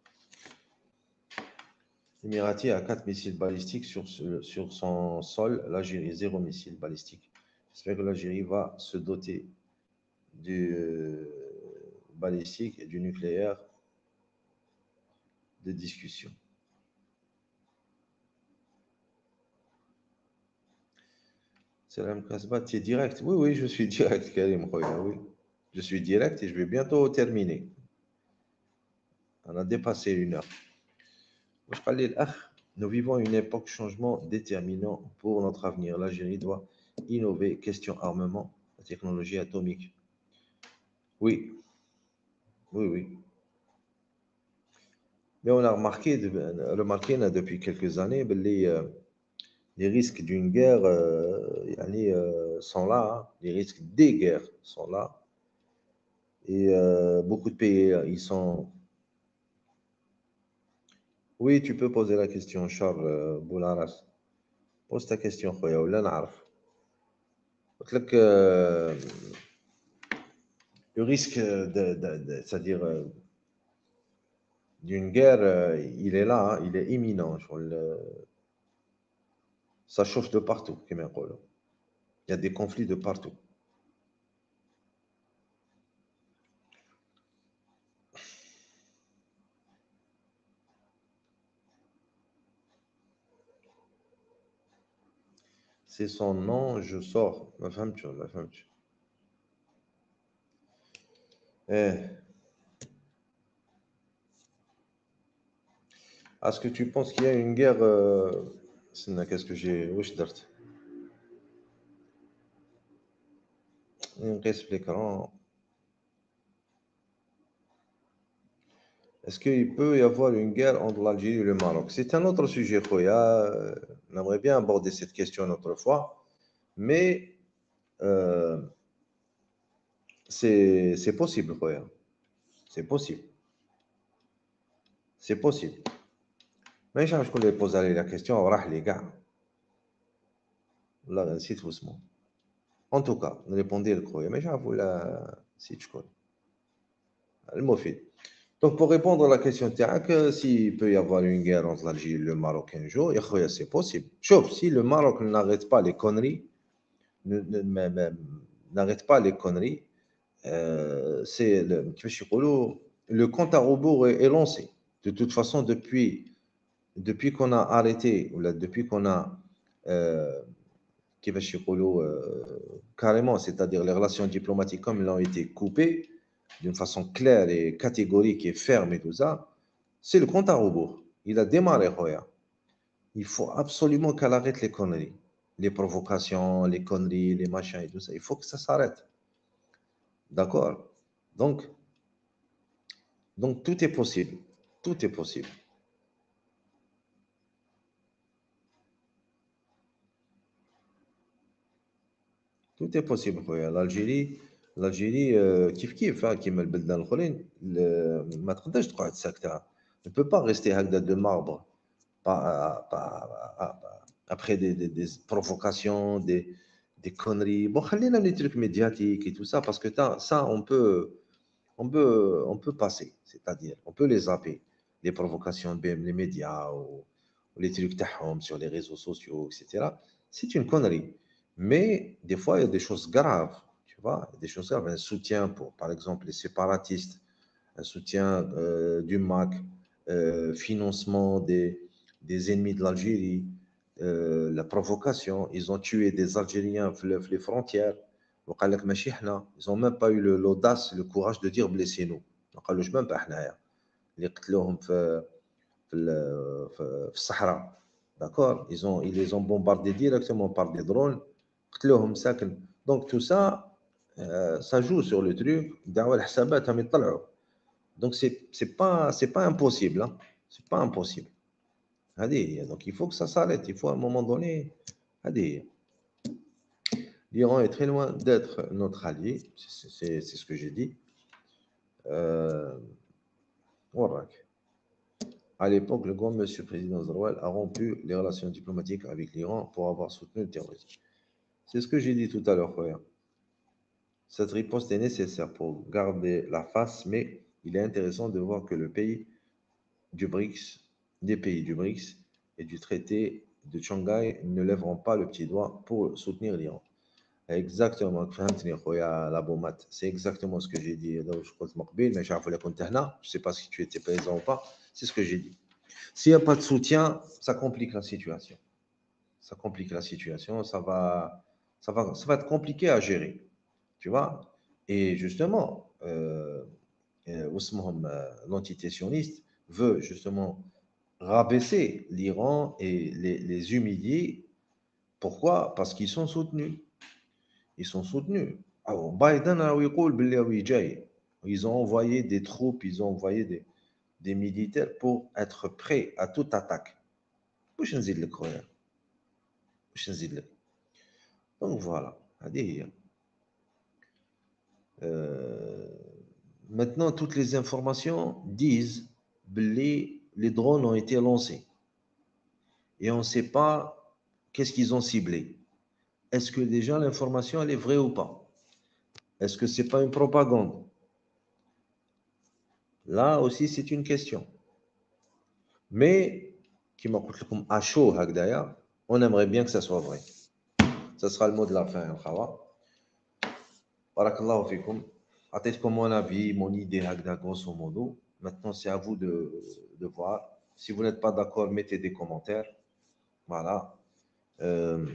L'Émirati a quatre missiles balistiques sur, sur son sol, l'Algérie zéro missile balistique. J'espère que l'Algérie va se doter du euh, balistique et du nucléaire de discussion. Salam Kasbat, tu es direct? Oui, oui, je suis direct, Karim Khoya, oui. Je suis direct et je vais bientôt terminer. On a dépassé une heure. Nous vivons une époque de changement déterminant pour notre avenir. L'Algérie doit innover. Question armement, la technologie atomique. Oui, oui, oui. Mais on a remarqué, remarqué depuis quelques années les, les risques d'une guerre euh, sont là. Hein. Les risques des guerres sont là. Et euh, beaucoup de pays, ils sont... Oui, tu peux poser la question, Charles Boularas. Pose ta question, Khoya, ou là, n'arrif. Donc, euh, le risque, de, de, de, c'est-à-dire euh, d'une guerre, euh, il est là, hein, il est imminent. Le, ça chauffe de partout, comme on dit. Il y a des conflits de partout. C'est son nom, je sors. Ma femme, tu vois, ma femme, tu eh. Est-ce que tu penses qu'il y a une guerre euh... Qu'est-ce que j'ai... Où je darte l'écran. Est-ce qu'il peut y avoir une guerre entre l'Algérie et le Maroc? C'est un autre sujet, Khoya. On aimerait bien aborder cette question une autre fois. Mais euh, c'est c'est possible خويا. C'est possible. C'est possible. مانيش عارف شكون اللي بوزا لي لا كيستيون وراح لي كاع. والله نسيت اسمه. En tout cas, نريبوندي لك خويا مانيش عارف ولا نسيت شكون. المفيد. Donc pour répondre à la question تاعك, s'il peut y avoir une guerre entre l'Algérie et le Maroc un jour, يا خويا c'est possible. شوف, si le Maroc n'arrête pas les conneries, ne, ne, ne, ne, n'arrête pas les conneries, euh, c'est le, كيفاش يقولوا, le compte à rebours est, est lancé. De toute façon, depuis depuis qu'on a arrêté, ou là, depuis qu'on a euh, كيفاش يقولوا, euh, carrément, c'est-à-dire les relations diplomatiques comme elles ont été coupées d'une façon claire et catégorique et ferme et tout ça, c'est le compte à rebours. Il a démarré, Roya. Il faut absolument qu'elle arrête les conneries. Les provocations, les conneries, les machins et tout ça. Il faut que ça s'arrête. D'accord? Donc, donc, tout est possible. Tout est possible. Tout est possible, خويا. l'Algérie l'Algérie euh, كيف كيف كيما البلدان الاخرين ما تقدرش تقعد ساكته. Ne peut pas rester هكذا de marbre pas, pas, après des, des, des provocations, des, des conneries. Bon, خلينا les trucs médiatiques et tout ça parce que ça on peut on peut on peut passer, c'est-à-dire on peut les zapper, les provocations بين les médias ou, ou les trucs تاعهم sur les réseaux sociaux, et cetera. C'est une connerie. Mais des fois, il y a des choses graves, tu vois, des choses graves. Un soutien pour, par exemple, les séparatistes, un soutien euh, du M A C, euh, financement des, des ennemis de l'Algérie, euh, la provocation. Ils ont tué des Algériens fleuve les frontières. Ils n'ont même pas eu l'audace, le courage de dire blessez-nous. قالوش même pas حنايا اللي قتلوهم في في في الصحراء. D'accord, ils ont ils les ont bombardés directement par des drones. Donc tout ça, euh, ça joue sur le truc. Donc c'est c'est pas c'est pas impossible, hein. C'est pas impossible. Donc il faut que ça s'arrête. Il faut à un moment donné. L'Iran est très loin d'être notre allié. C'est c'est ce que j'ai dit. Euh, À l'époque, le grand monsieur président Zroual a rompu les relations diplomatiques avec l'Iran pour avoir soutenu le terrorisme. C'est ce que j'ai dit tout à l'heure, frère. Cette riposte est nécessaire pour garder la face, mais il est intéressant de voir que le pays du BRICS, des pays du BRICS et du traité de Shanghai ne lèveront pas le petit doigt pour soutenir l'Iran. Exactement, c'est exactement ce que j'ai dit. Je ne sais pas si tu étais présent ou pas, c'est ce que j'ai dit. S'il n'y a pas de soutien, ça complique la situation. Ça complique la situation, ça va, ça va, ça va être compliqué à gérer. Tu vois? Et justement, euh, euh, l'entité sioniste veut justement rabaisser l'Iran et les, les humilier. Pourquoi? Parce qu'ils sont soutenus. Ils sont soutenus. Alors, Biden a ils ont envoyé des troupes, ils ont envoyé des, des militaires pour être prêts à toute attaque. Donc voilà. Euh, maintenant, toutes les informations disent que les, les drones ont été lancés. Et on ne sait pas qu'est-ce qu'ils ont ciblé. Est-ce que déjà l'information elle est vraie ou pas? Est-ce que ce n'est pas une propagande? Là aussi, c'est une question. Mais, qui m'a dit à chaud, on aimerait bien que ça soit vrai. Ce sera le mot de la fin. Barakallahu fikum. Peut-être mon avis, mon idée, grosso modo. Maintenant, c'est à vous de, de voir. Si vous n'êtes pas d'accord, mettez des commentaires. Voilà. Euh,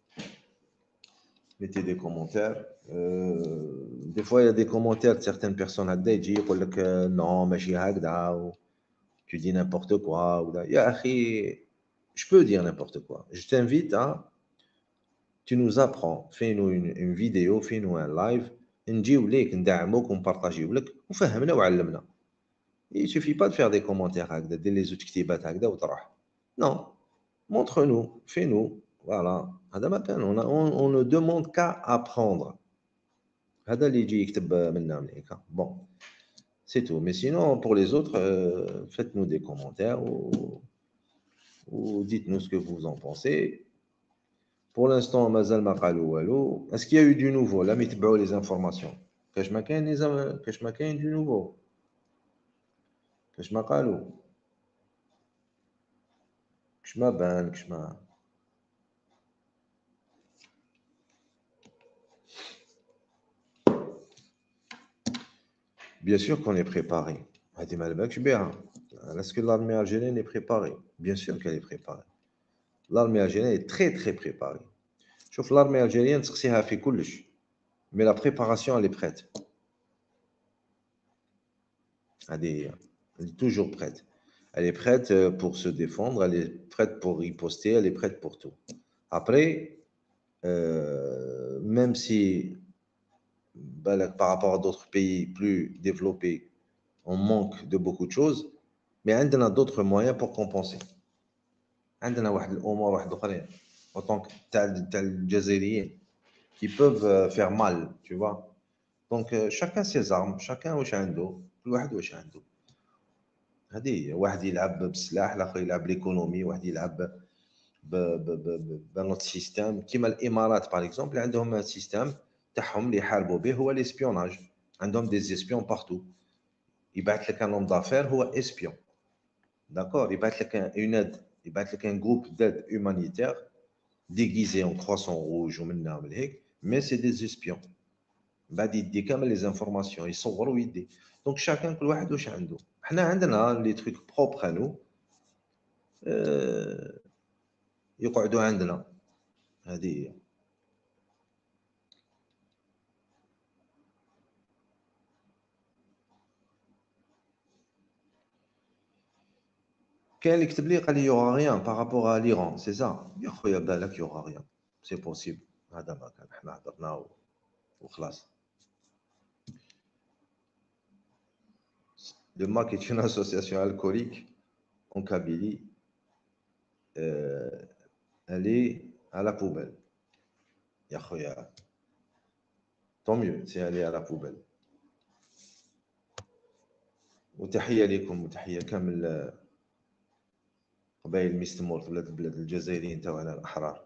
mettez des commentaires. Euh, des fois, il y a des commentaires de certaines personnes. Ils disent que non, mais tu dis n'importe quoi. Je peux dire n'importe quoi. Je t'invite à. Tu nous apprends. Fais-nous une, une vidéo, fais-nous un live. نجيو ليك ندعموك ونبارطاجيو لك وفهمنا وعلمنا. Il suffit pas de faire des commentaires هكذا دير لي زوج كتيبات هكذا وتروح. Non, montre-nous, fais-nous, voilà. هذا ما كان on, a- on, on ne demande qu'à apprendre. هذا اللي يجي يكتب منا من هيك. Bon, c'est tout. Mais sinon, pour les autres, euh, faites-nous des commentaires ou, ou dites-nous ce que vous en pensez. Pour l'instant, مازال ما قالوا والو. Est-ce qu'il y a eu du nouveau? Là, يتبعوا les informations. كاش ما كاين les am- كاش ما كاين du nouveau. كاش ما قالوا. كاش ما بان كاش ما. Bien sûr qu'on est préparé. هذه ما بالكش بها. Est-ce que l'armée algérienne est préparée? Bien sûr qu'elle est préparée. L'armée algérienne est très très préparée. شوف l'armée algérienne تسقسيها في كلش. Mais la préparation elle est prête. Elle est, elle est toujours prête. Elle est prête pour se défendre, elle est prête pour riposter, elle est prête pour tout. Après, euh, même si ben, par rapport à d'autres pays plus développés, on manque de beaucoup de choses, mais on a d'autres moyens pour compenser. عندنا واحد الامور واحد اخرين autant que تاع تاع الجزائريين qui peuvent faire mal, tu vois. Donc euh, chacun ses armes, chacun واش عنده, كل واحد واش عنده. هذه واحد يلعب بالسلاح الاخر يلعب ليكونومي واحد يلعب بنوت سيستم كيما الامارات باغ اكزومبل عندهم سيستم تاعهم اللي يحاربوا به هو ليسبيوناج عندهم دي زيسبيون بارتو يبعث لك ان نوم دافير هو اسبيون داكور يبعث لك اون اد يبعث لك ان جروب داد هومانيتير ديغيزي اون كرواسون روج ومنا ومن هيك مي سي دي زيسبيون بعد يدي كامل لي زانفورماسيون يصور ويدي دونك شاكان كل واحد واش عنده حنا عندنا لي تروك بروبر انو أه يقعدوا عندنا هذه هي كاين اللي كتب لي قال لي يوغا ريان بارابور ا ليران سي سا يا خويا بالك يوغا ريان سي بوسيبل هذا ما كان حنا هضرنا وخلاص Le M A C est une association alcoolique en Kabylie. Euh, elle est à la poubelle. Ya khoya. Tant mieux si elle est à la poubelle. وتحية لكم وتحية كامل قبائل ميستمور في بلاد البلاد الجزائريين تاعنا الأحرار.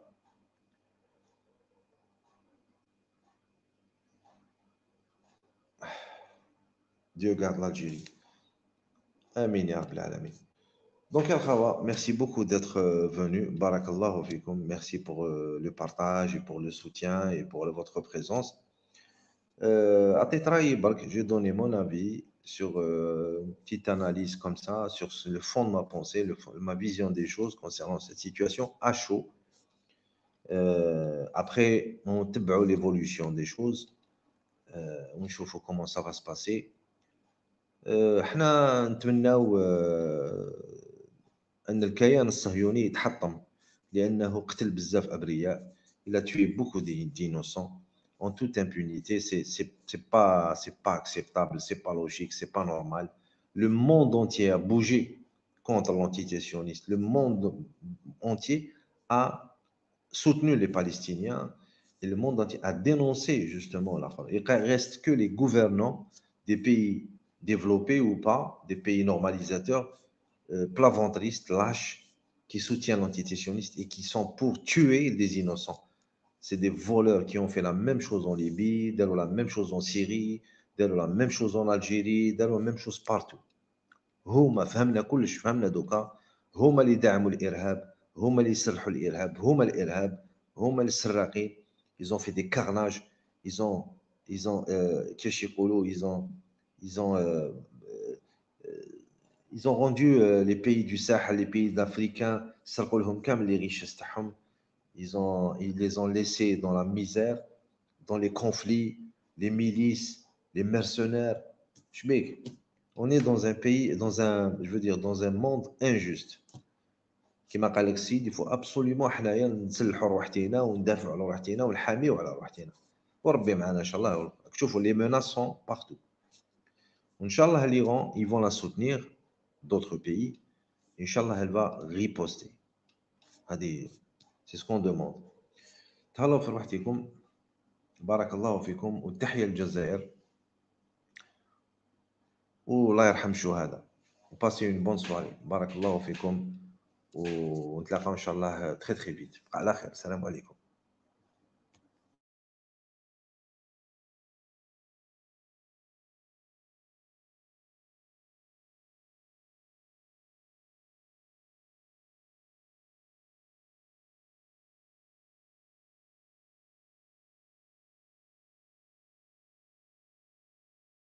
Dieu garde l'Algérie. Amin ya Rabbil Alamin. Donc, Al-Khawa, merci beaucoup d'être venu. Barakallahu fikum. Merci pour le partage et pour le soutien et pour votre présence. Euh, à Tetraï, j'ai donné mon avis sur euh, une petite analyse comme ça, sur le fond de ma pensée, le fond, ma vision des choses concernant cette situation à chaud. Euh, après, on tebou l'évolution des choses. Euh, on chauffe comment ça va se passer. احنا نتمناو ان الكيان الصهيوني يتحطم لانه قتل بزاف ابرياء. Il a tué beaucoup d'innocents en toute impunité. C'est c'est c'est pas c'est pas acceptable, c'est pas logique, c'est pas normal. Le monde entier a bougé contre l'entité sioniste. Le monde entier a soutenu les Palestiniens et le monde entier a dénoncé justement la France. Il reste que les gouvernants des pays développés ou pas, des pays normalisateurs, euh, plaventristes, lâches, qui soutiennent l'entité sioniste et qui sont pour tuer des innocents. C'est des voleurs qui ont fait la même chose en Libye, la même chose en Syrie, la même chose en Algérie, la même chose partout. هما فهمنا كلش فهمنا دوكا هما اللي دعموا الارهاب هما اللي يسرحوا الارهاب هما الارهاب هما السراقين. Ils ont fait des carnages, ils ont ils ont كيفاش يقولوا ils ont ils ont euh, ils ont rendu euh, les pays du Sahel, les pays africains, سرقوا لهم كامل les richesses تاعهم. Ils ont ils les ont laissés dans la misère, dans les conflits, les milices, les mercenaires. شبيك On est dans un pays, dans un, je veux dire, dans un monde injuste. كما قال لك السيد il faut absolument حنايا نسلحوا روحتينا وندافعوا على روحتينا ونحاميوا على روحتينا وربي معنا ان شاء الله. شوفوا les menaces sont partout. Inch'Allah, l'Iran, ils vont la soutenir, d'autres pays. Inch'Allah, elle va riposter. C'est ce qu'on demande. تهلاو في روحتكم، بارك الله فيكم، والتحية للجزائر، والله يرحم الشهداء، وباسي اون بون سواري، بارك الله فيكم، ونتلاقاو ان شاء الله تري تري فيت. على خير، السلام عليكم.